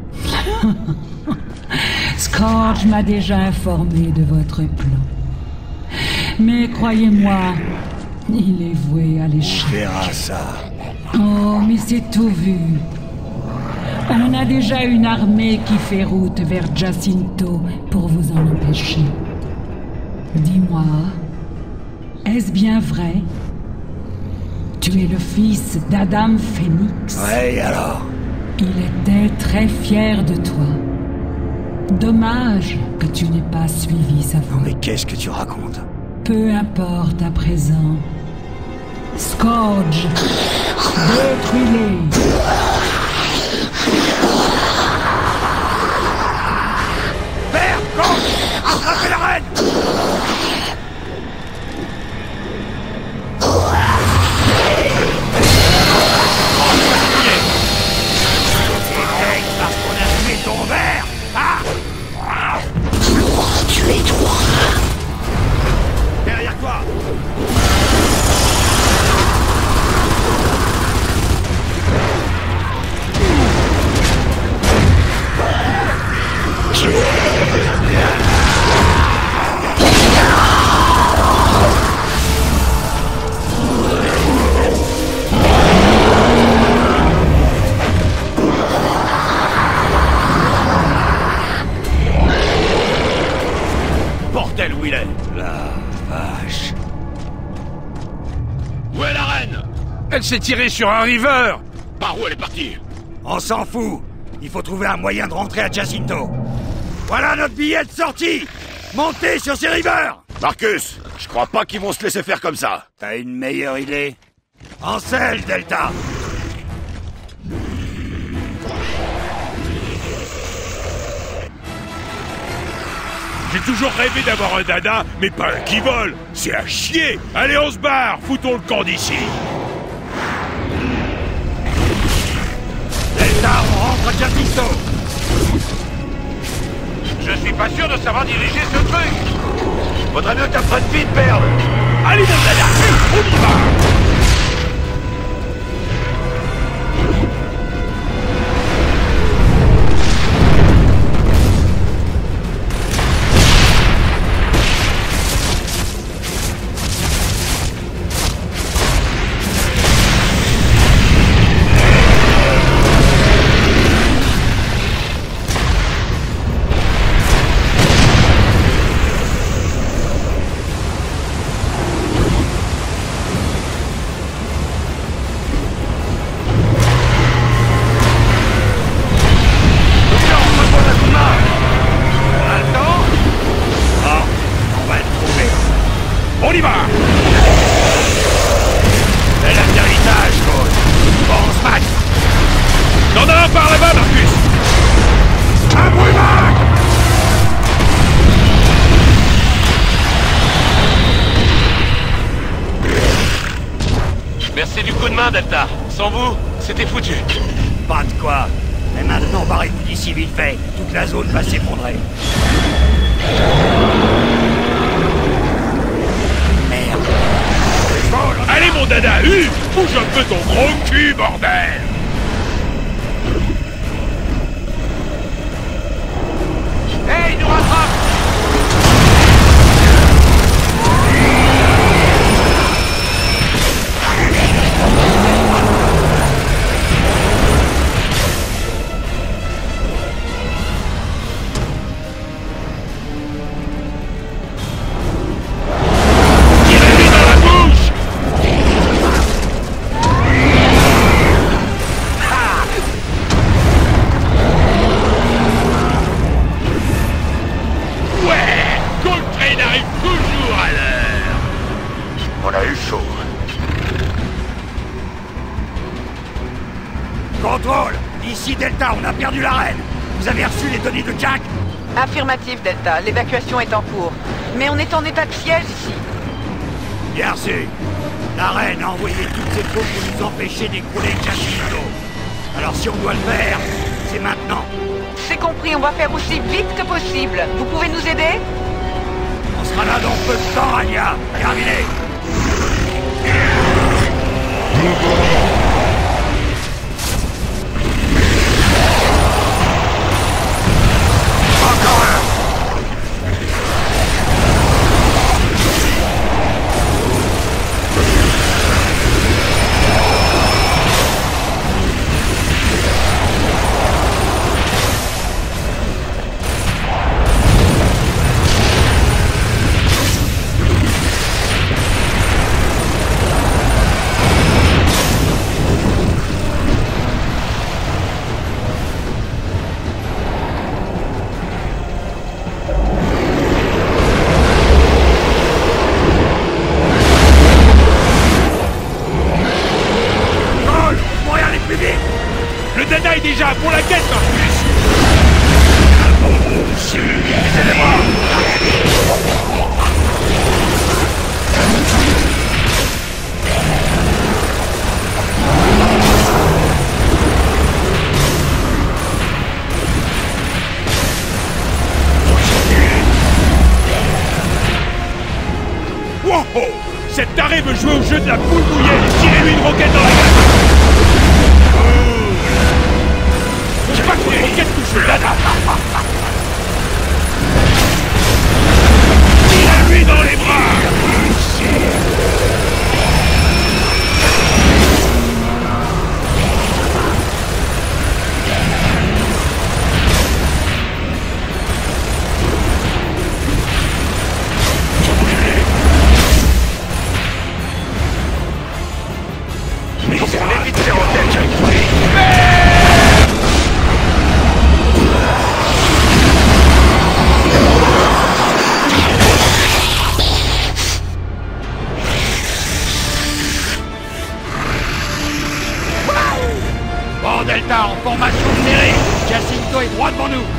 Scourge m'a déjà informé de votre plan. Mais croyez-moi, il est voué à l'échec. On verra ça. Oh, mais c'est tout vu. On a déjà une armée qui fait route vers Jacinto pour vous en empêcher. Dis-moi, est-ce bien vrai? Tu es le fils d'Adam Phoenix. Ouais, et alors? Il était très fier de toi. Dommage que tu n'aies pas suivi sa voie. Non mais qu'est-ce que tu racontes? Peu importe à présent. Scourge, détruis-les. Père, quand? Attrapez la reine! Parce qu'on a tué Elle s'est tirée sur un Reaver. Par où elle est partie? On s'en fout. Il faut trouver un moyen de rentrer à Jacinto. Voilà notre billet de sortie. Montez sur ces Reavers. Marcus, je crois pas qu'ils vont se laisser faire comme ça. T'as une meilleure idée? En selle, Delta. J'ai toujours rêvé d'avoir un dada, mais pas un qui vole. C'est à chier. Allez, on se barre. Foutons le camp d'ici. Delta, on rentre à Jacinto. Je suis pas sûr de savoir diriger ce truc. Faudrait mieux qu'aprenne vite, perdre. Allez, mon dada, on y va. On y va! C'est l'atterrissage, Cole. Bon, on se match. Y'en a un par là-bas, Marcus! Un brûlage! Merci du coup de main, Delta. Sans vous, c'était foutu. Pas de quoi. Mais maintenant, barrez-vous d'ici vite fait. Toute la zone va s'effondrer. Allez, mon dada, U, bouge un peu ton gros cul, bordel! Hey, il nous rattrape! Contrôle! Ici Delta, on a perdu la reine. Vous avez reçu les données de Jack? Affirmatif, Delta. L'évacuation est en cours. Mais on est en état de siège ici. Bien reçu. La reine a envoyé toutes ses troupes pour nous empêcher d'écrouler Jacinto. Alors si on doit le faire, c'est maintenant. C'est compris, on va faire aussi vite que possible. Vous pouvez nous aider? On sera là dans peu de temps, Anya. Terminé. Encore un. Le Dada est déjà pour la quête, Marcus. Aidez-moi. Wow! Cette taré veut jouer au jeu de la poule mouillée. Tirez-lui une roquette dans la gueule. J'ai pas que les roquettes touchent le Dada. Tire-lui dans les bras. Bon, Delta, en formation numérique. Jacinto est droit devant nous.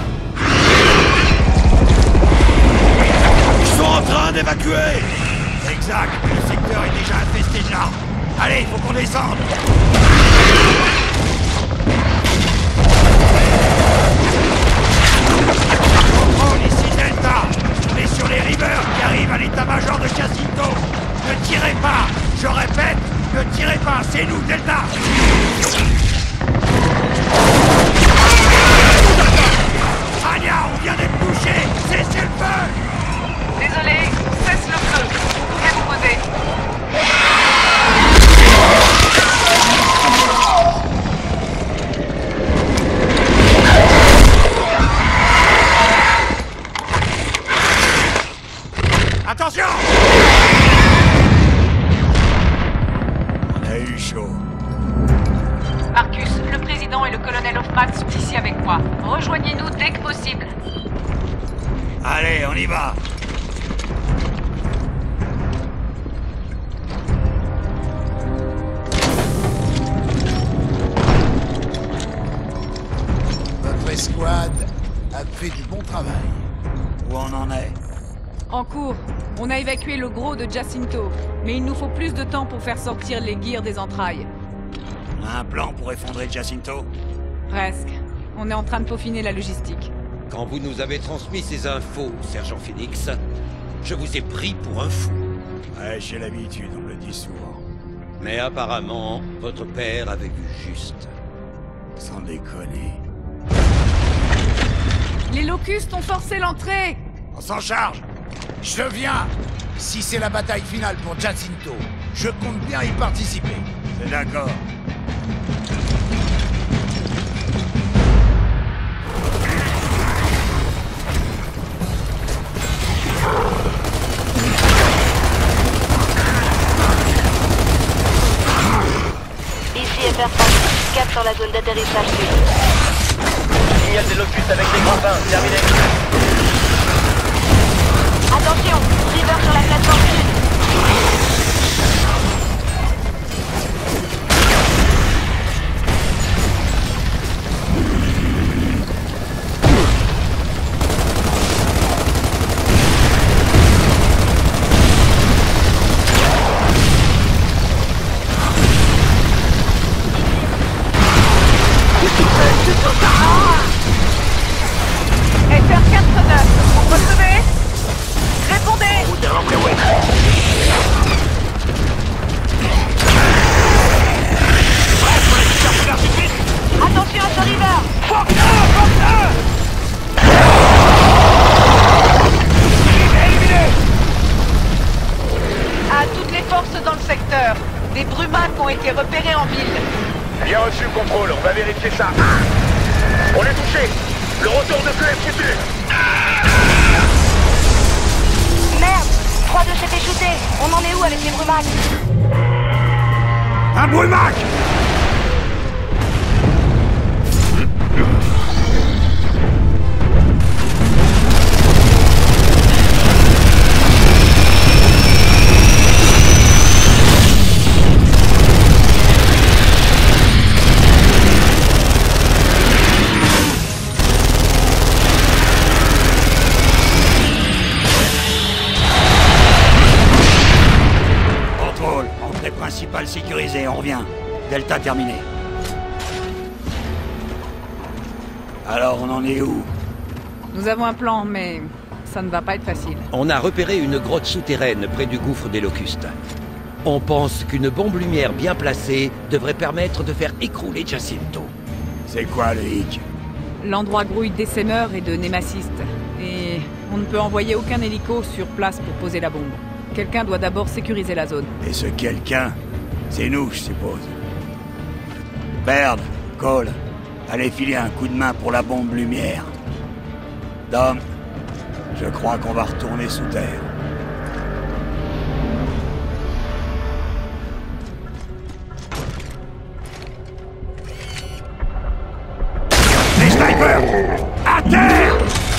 Ils sont en train d'évacuer. Exact, le secteur est déjà infesté de larmes. Allez, il faut qu'on descende. Contrôle, ici Delta. On est sur les Reavers qui arrivent à l'état-major de Jacinto. Ne tirez pas. Je répète, ne tirez pas. C'est nous, Delta. Anya, on vient d'être touchés. Cessez le feu. Désolé, cesse le feu. Vous pouvez vous poser. Attention! On a eu chaud. Marcus, le président et le colonel Hoffman sont ici avec moi. Rejoignez-nous dès que possible. Allez, on y va. Votre escouade a fait du bon travail. Où on en est? En cours. On a évacué le gros de Jacinto, mais il nous faut plus de temps pour faire sortir les gears des entrailles. On a un plan pour effondrer Jacinto? Presque. On est en train de peaufiner la logistique. Quand vous nous avez transmis ces infos, Sergent Phoenix, je vous ai pris pour un fou. Ouais, j'ai l'habitude, on me le dit souvent. Mais apparemment, votre père avait vu juste. Sans déconner. Les locustes ont forcé l'entrée! On s'en charge! Je viens! Si c'est la bataille finale pour Jacinto, je compte bien y participer. C'est d'accord. Ici F R trente, cap sur la zone d'atterrissage sud. Signal des locustes avec les grappins, terminé. Attention, River sur la plateforme sud. F R quatre-neuf, vous recevez? Répondez! Attention à ce River! À toutes les forces dans le secteur, des brumacs ont été repérés en ville. Bien reçu, contrôle, on va vérifier ça. On est touché. Le retour de feu est foutu. Merde, trois de s'est fait shooter. On en est où avec les brumacs? Un brumac! Principal sécurisé, on revient. Delta terminé. Alors, on en est où? Nous avons un plan, mais ça ne va pas être facile. On a repéré une grotte souterraine près du gouffre des locustes. On pense qu'une bombe lumière bien placée devrait permettre de faire écrouler Jacinto. C'est quoi le hic? L'endroit grouille d'essaimeurs et de némacistes. Et on ne peut envoyer aucun hélico sur place pour poser la bombe. Quelqu'un doit d'abord sécuriser la zone. Et ce quelqu'un, c'est nous, je suppose. Baird, Cole, allez filer un coup de main pour la bombe lumière. Dom, je crois qu'on va retourner sous terre. Les snipers! À terre!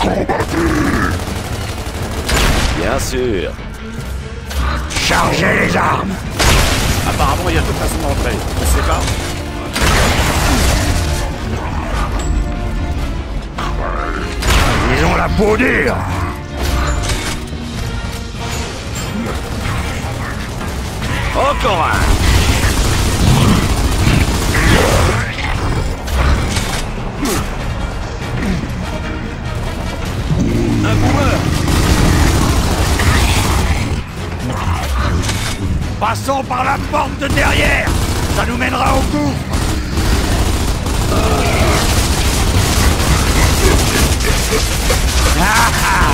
Bien sûr. Chargez les armes! Apparemment, il y a deux façons d'entrer. On sait pas. ont la peau dure. Encore un. Un boomer. Passons par la porte de derrière. Ça nous mènera au gouffre. Ah ah.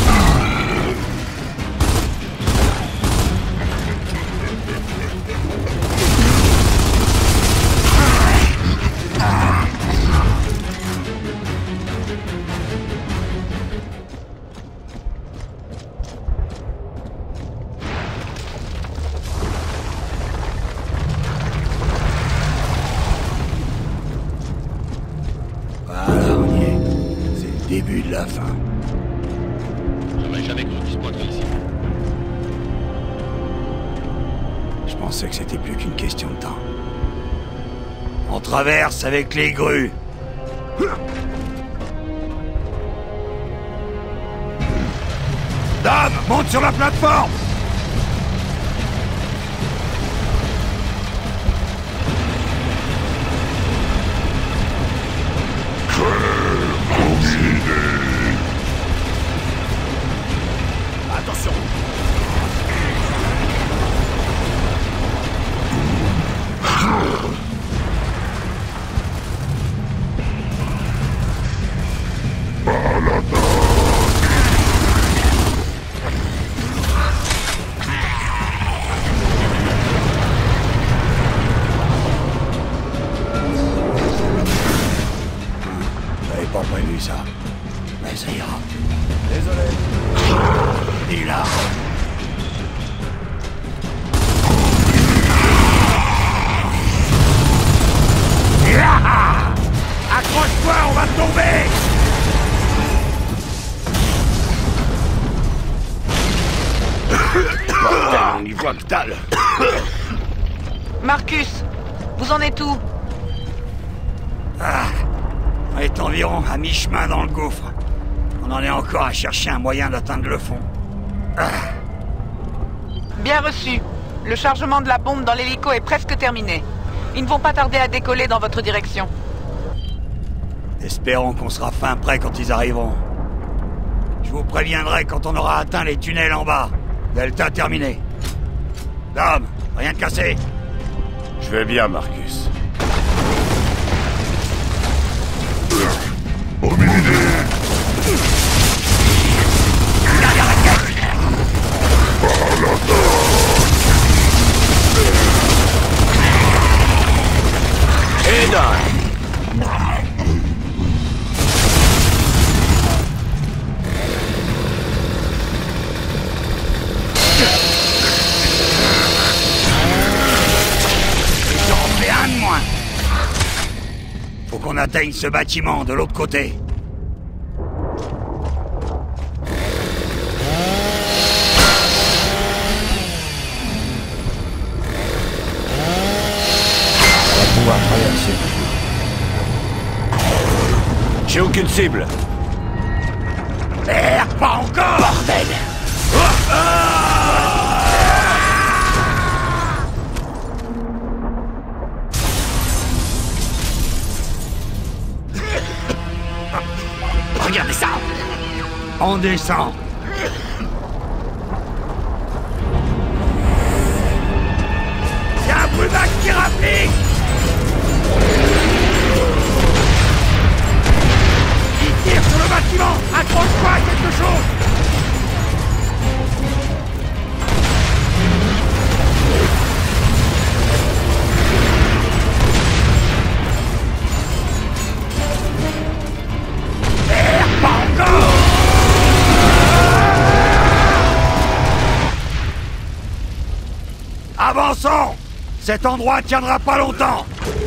Début de la fin. J'aurais jamais cru qu'il se pointerait ici. Je pensais que c'était plus qu'une question de temps. On traverse avec les grues. Dame, monte sur la plateforme! Attention! J'avais pas prévu ça. Mais ça ira. Désolé. Il est là. Accroche-toi, on va tomber. Bordel, on y voit que dalle. Marcus, vous en êtes où? Ah, on est environ à mi-chemin dans le gouffre. On en est encore à chercher un moyen d'atteindre le fond. Ah. Bien reçu. Le chargement de la bombe dans l'hélico est presque terminé. Ils ne vont pas tarder à décoller dans votre direction. Espérons qu'on sera fin prêt quand ils arriveront. Je vous préviendrai quand on aura atteint les tunnels en bas. Delta terminé. Dom, rien de cassé. Je vais bien, Marcus. Hominidé. Et là. J'en fais un de moins. Faut qu'on atteigne ce bâtiment de l'autre côté. J'ai aucune cible. Merde, pas encore! Bordel! Oh, ah regardez ça! On descend. Y'a un brumac qui rapplique! Il tire sur le bâtiment! Accroche-toi à quelque chose! Merde, pas encore! Avançons! Cet endroit tiendra pas longtemps!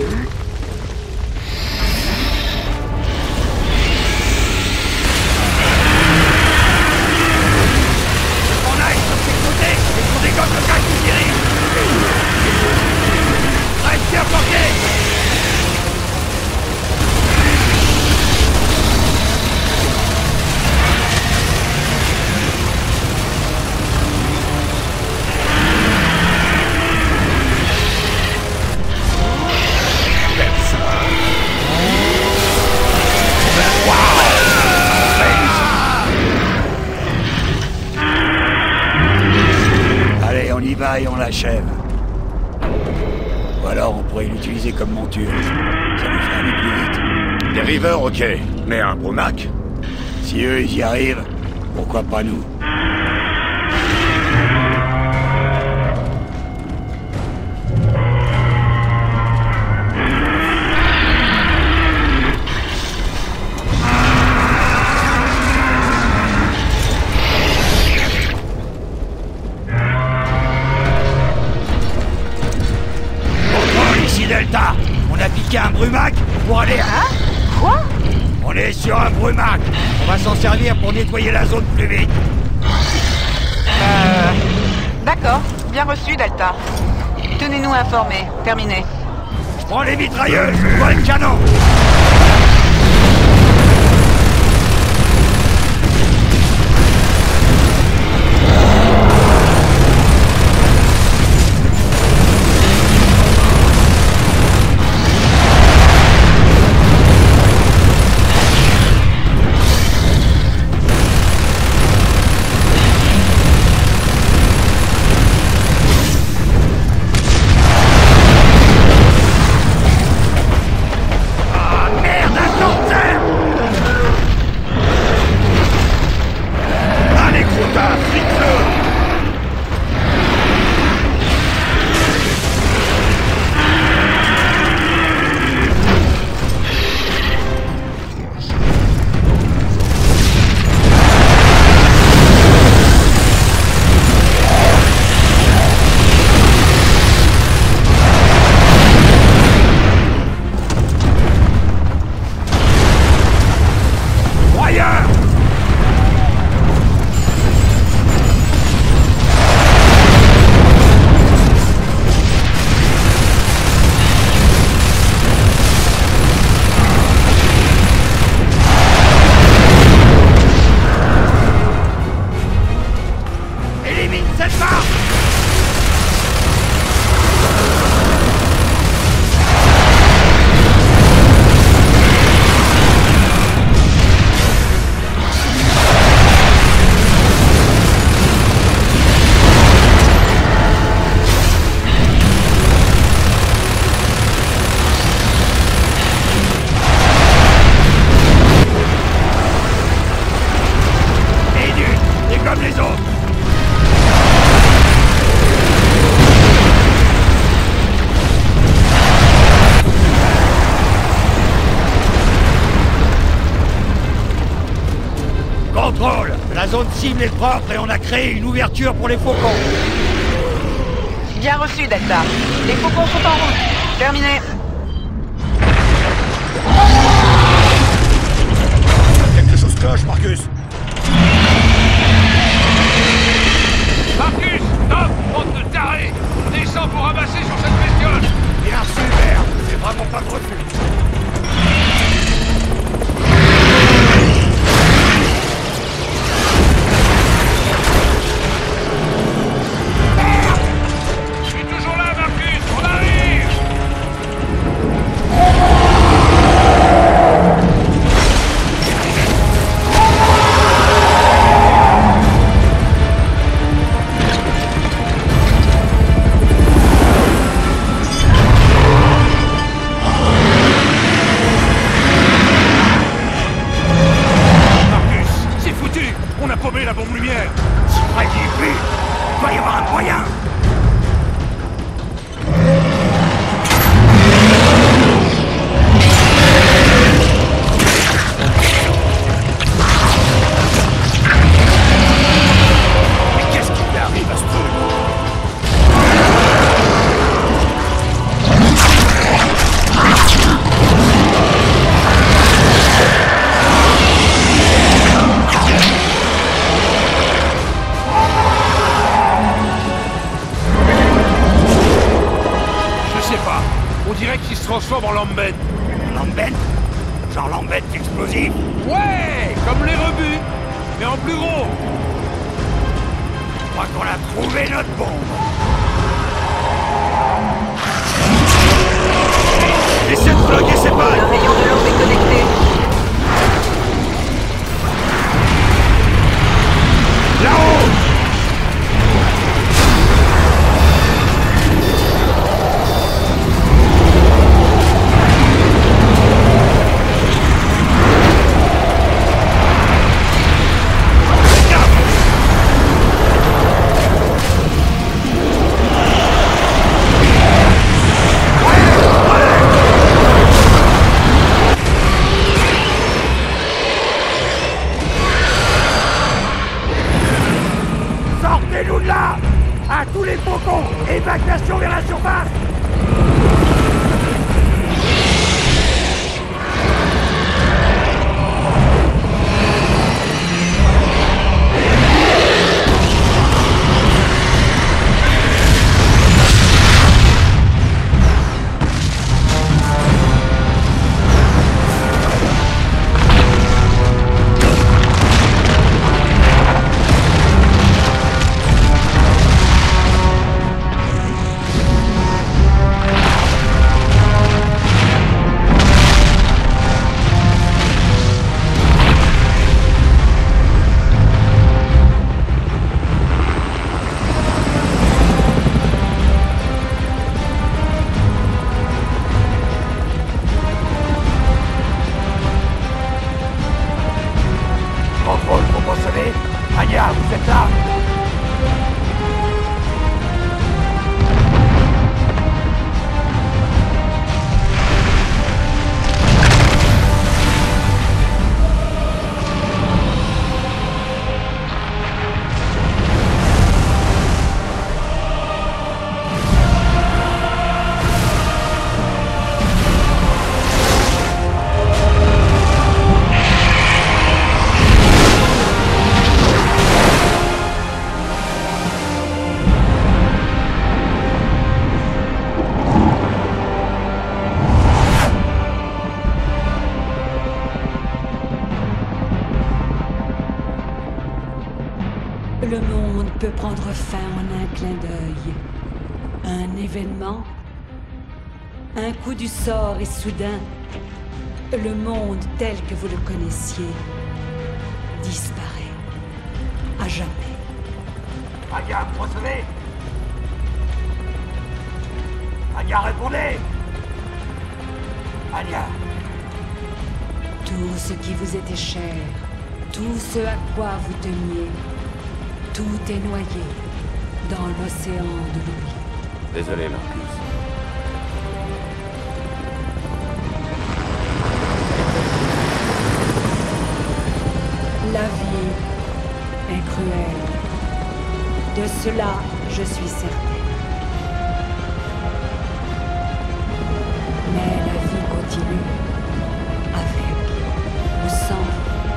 On dégomme le gars qui dirige. Reste bien bloqué. achève. Ou alors on pourrait l'utiliser comme monture. Ça nous ferait aller plus vite. Des rivers, ok. Mais un Brumac? Si eux, ils y arrivent, pourquoi pas nous? Delta, on a piqué un Brumac pour aller... Hein? Quoi? On est sur un Brumac. On va s'en servir pour nettoyer la zone plus vite. Euh... D'accord. Bien reçu, Delta. Tenez-nous informés. Terminé. Je prends les mitrailleuses, je vois le canon. La zone cible est propre et on a créé une ouverture pour les faucons. Bien reçu, Delta. Les faucons sont en route. Terminé. Quelque chose cloche, Marcus. Marcus, stop, bande de tarés. Descends pour ramasser sur cette bestiole. Bien reçu, Vert. C'est vraiment pas de refus. Transforme en lambettes. Lambettes? Genre lambettes explosives? Ouais, comme les rebuts, mais en plus gros. Je crois qu'on a trouvé notre bombe. Essaie de bloquer ces balles. Un rayon de l'aube est connecté. Là-haut! peut prendre fin en un clin d'œil. Un événement, un coup du sort et soudain, le monde tel que vous le connaissiez disparaît à jamais. Anya, vous recevez? Anya, répondez! Anya! Tout ce qui vous était cher, tout ce à quoi vous teniez, tout est noyé dans l'océan de l'oubli. Désolé, Marcus. La vie est cruelle. De cela, je suis certaine. Mais la vie continue. Avec ou sans.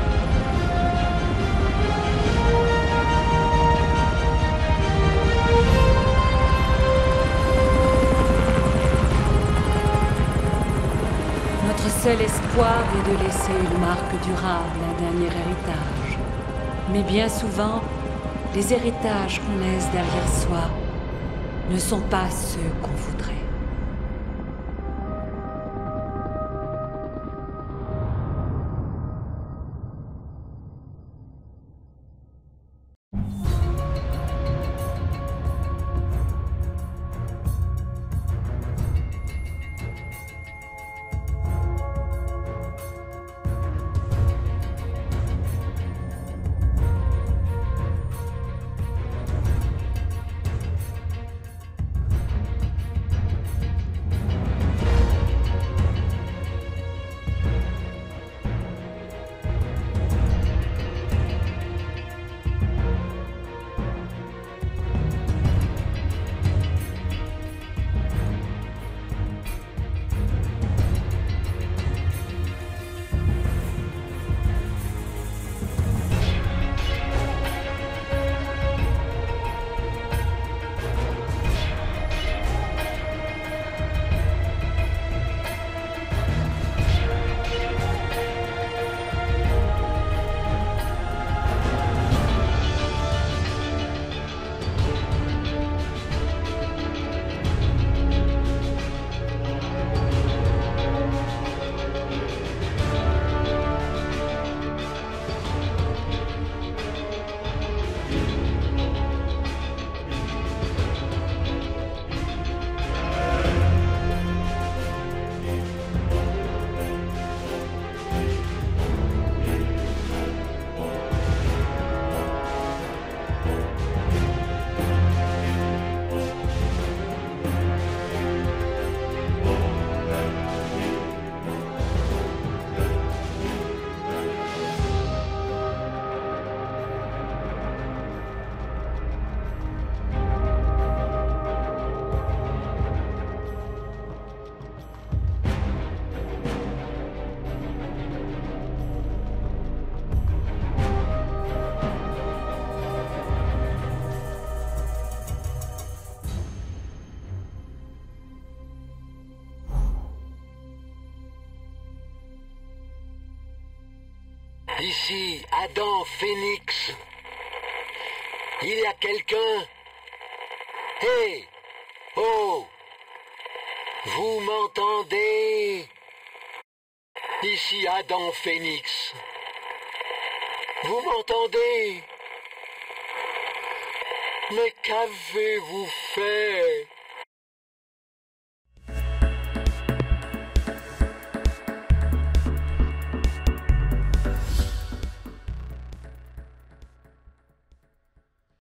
Notre seul espoir est de laisser une marque durable, un dernier héritage. Mais bien souvent, les héritages qu'on laisse derrière soi ne sont pas ceux qu'on voudrait. Ici, Adam Phoenix. Il y a quelqu'un? Hé! Oh! Vous m'entendez? Ici Adam Phoenix. Vous m'entendez? Mais qu'avez-vous fait?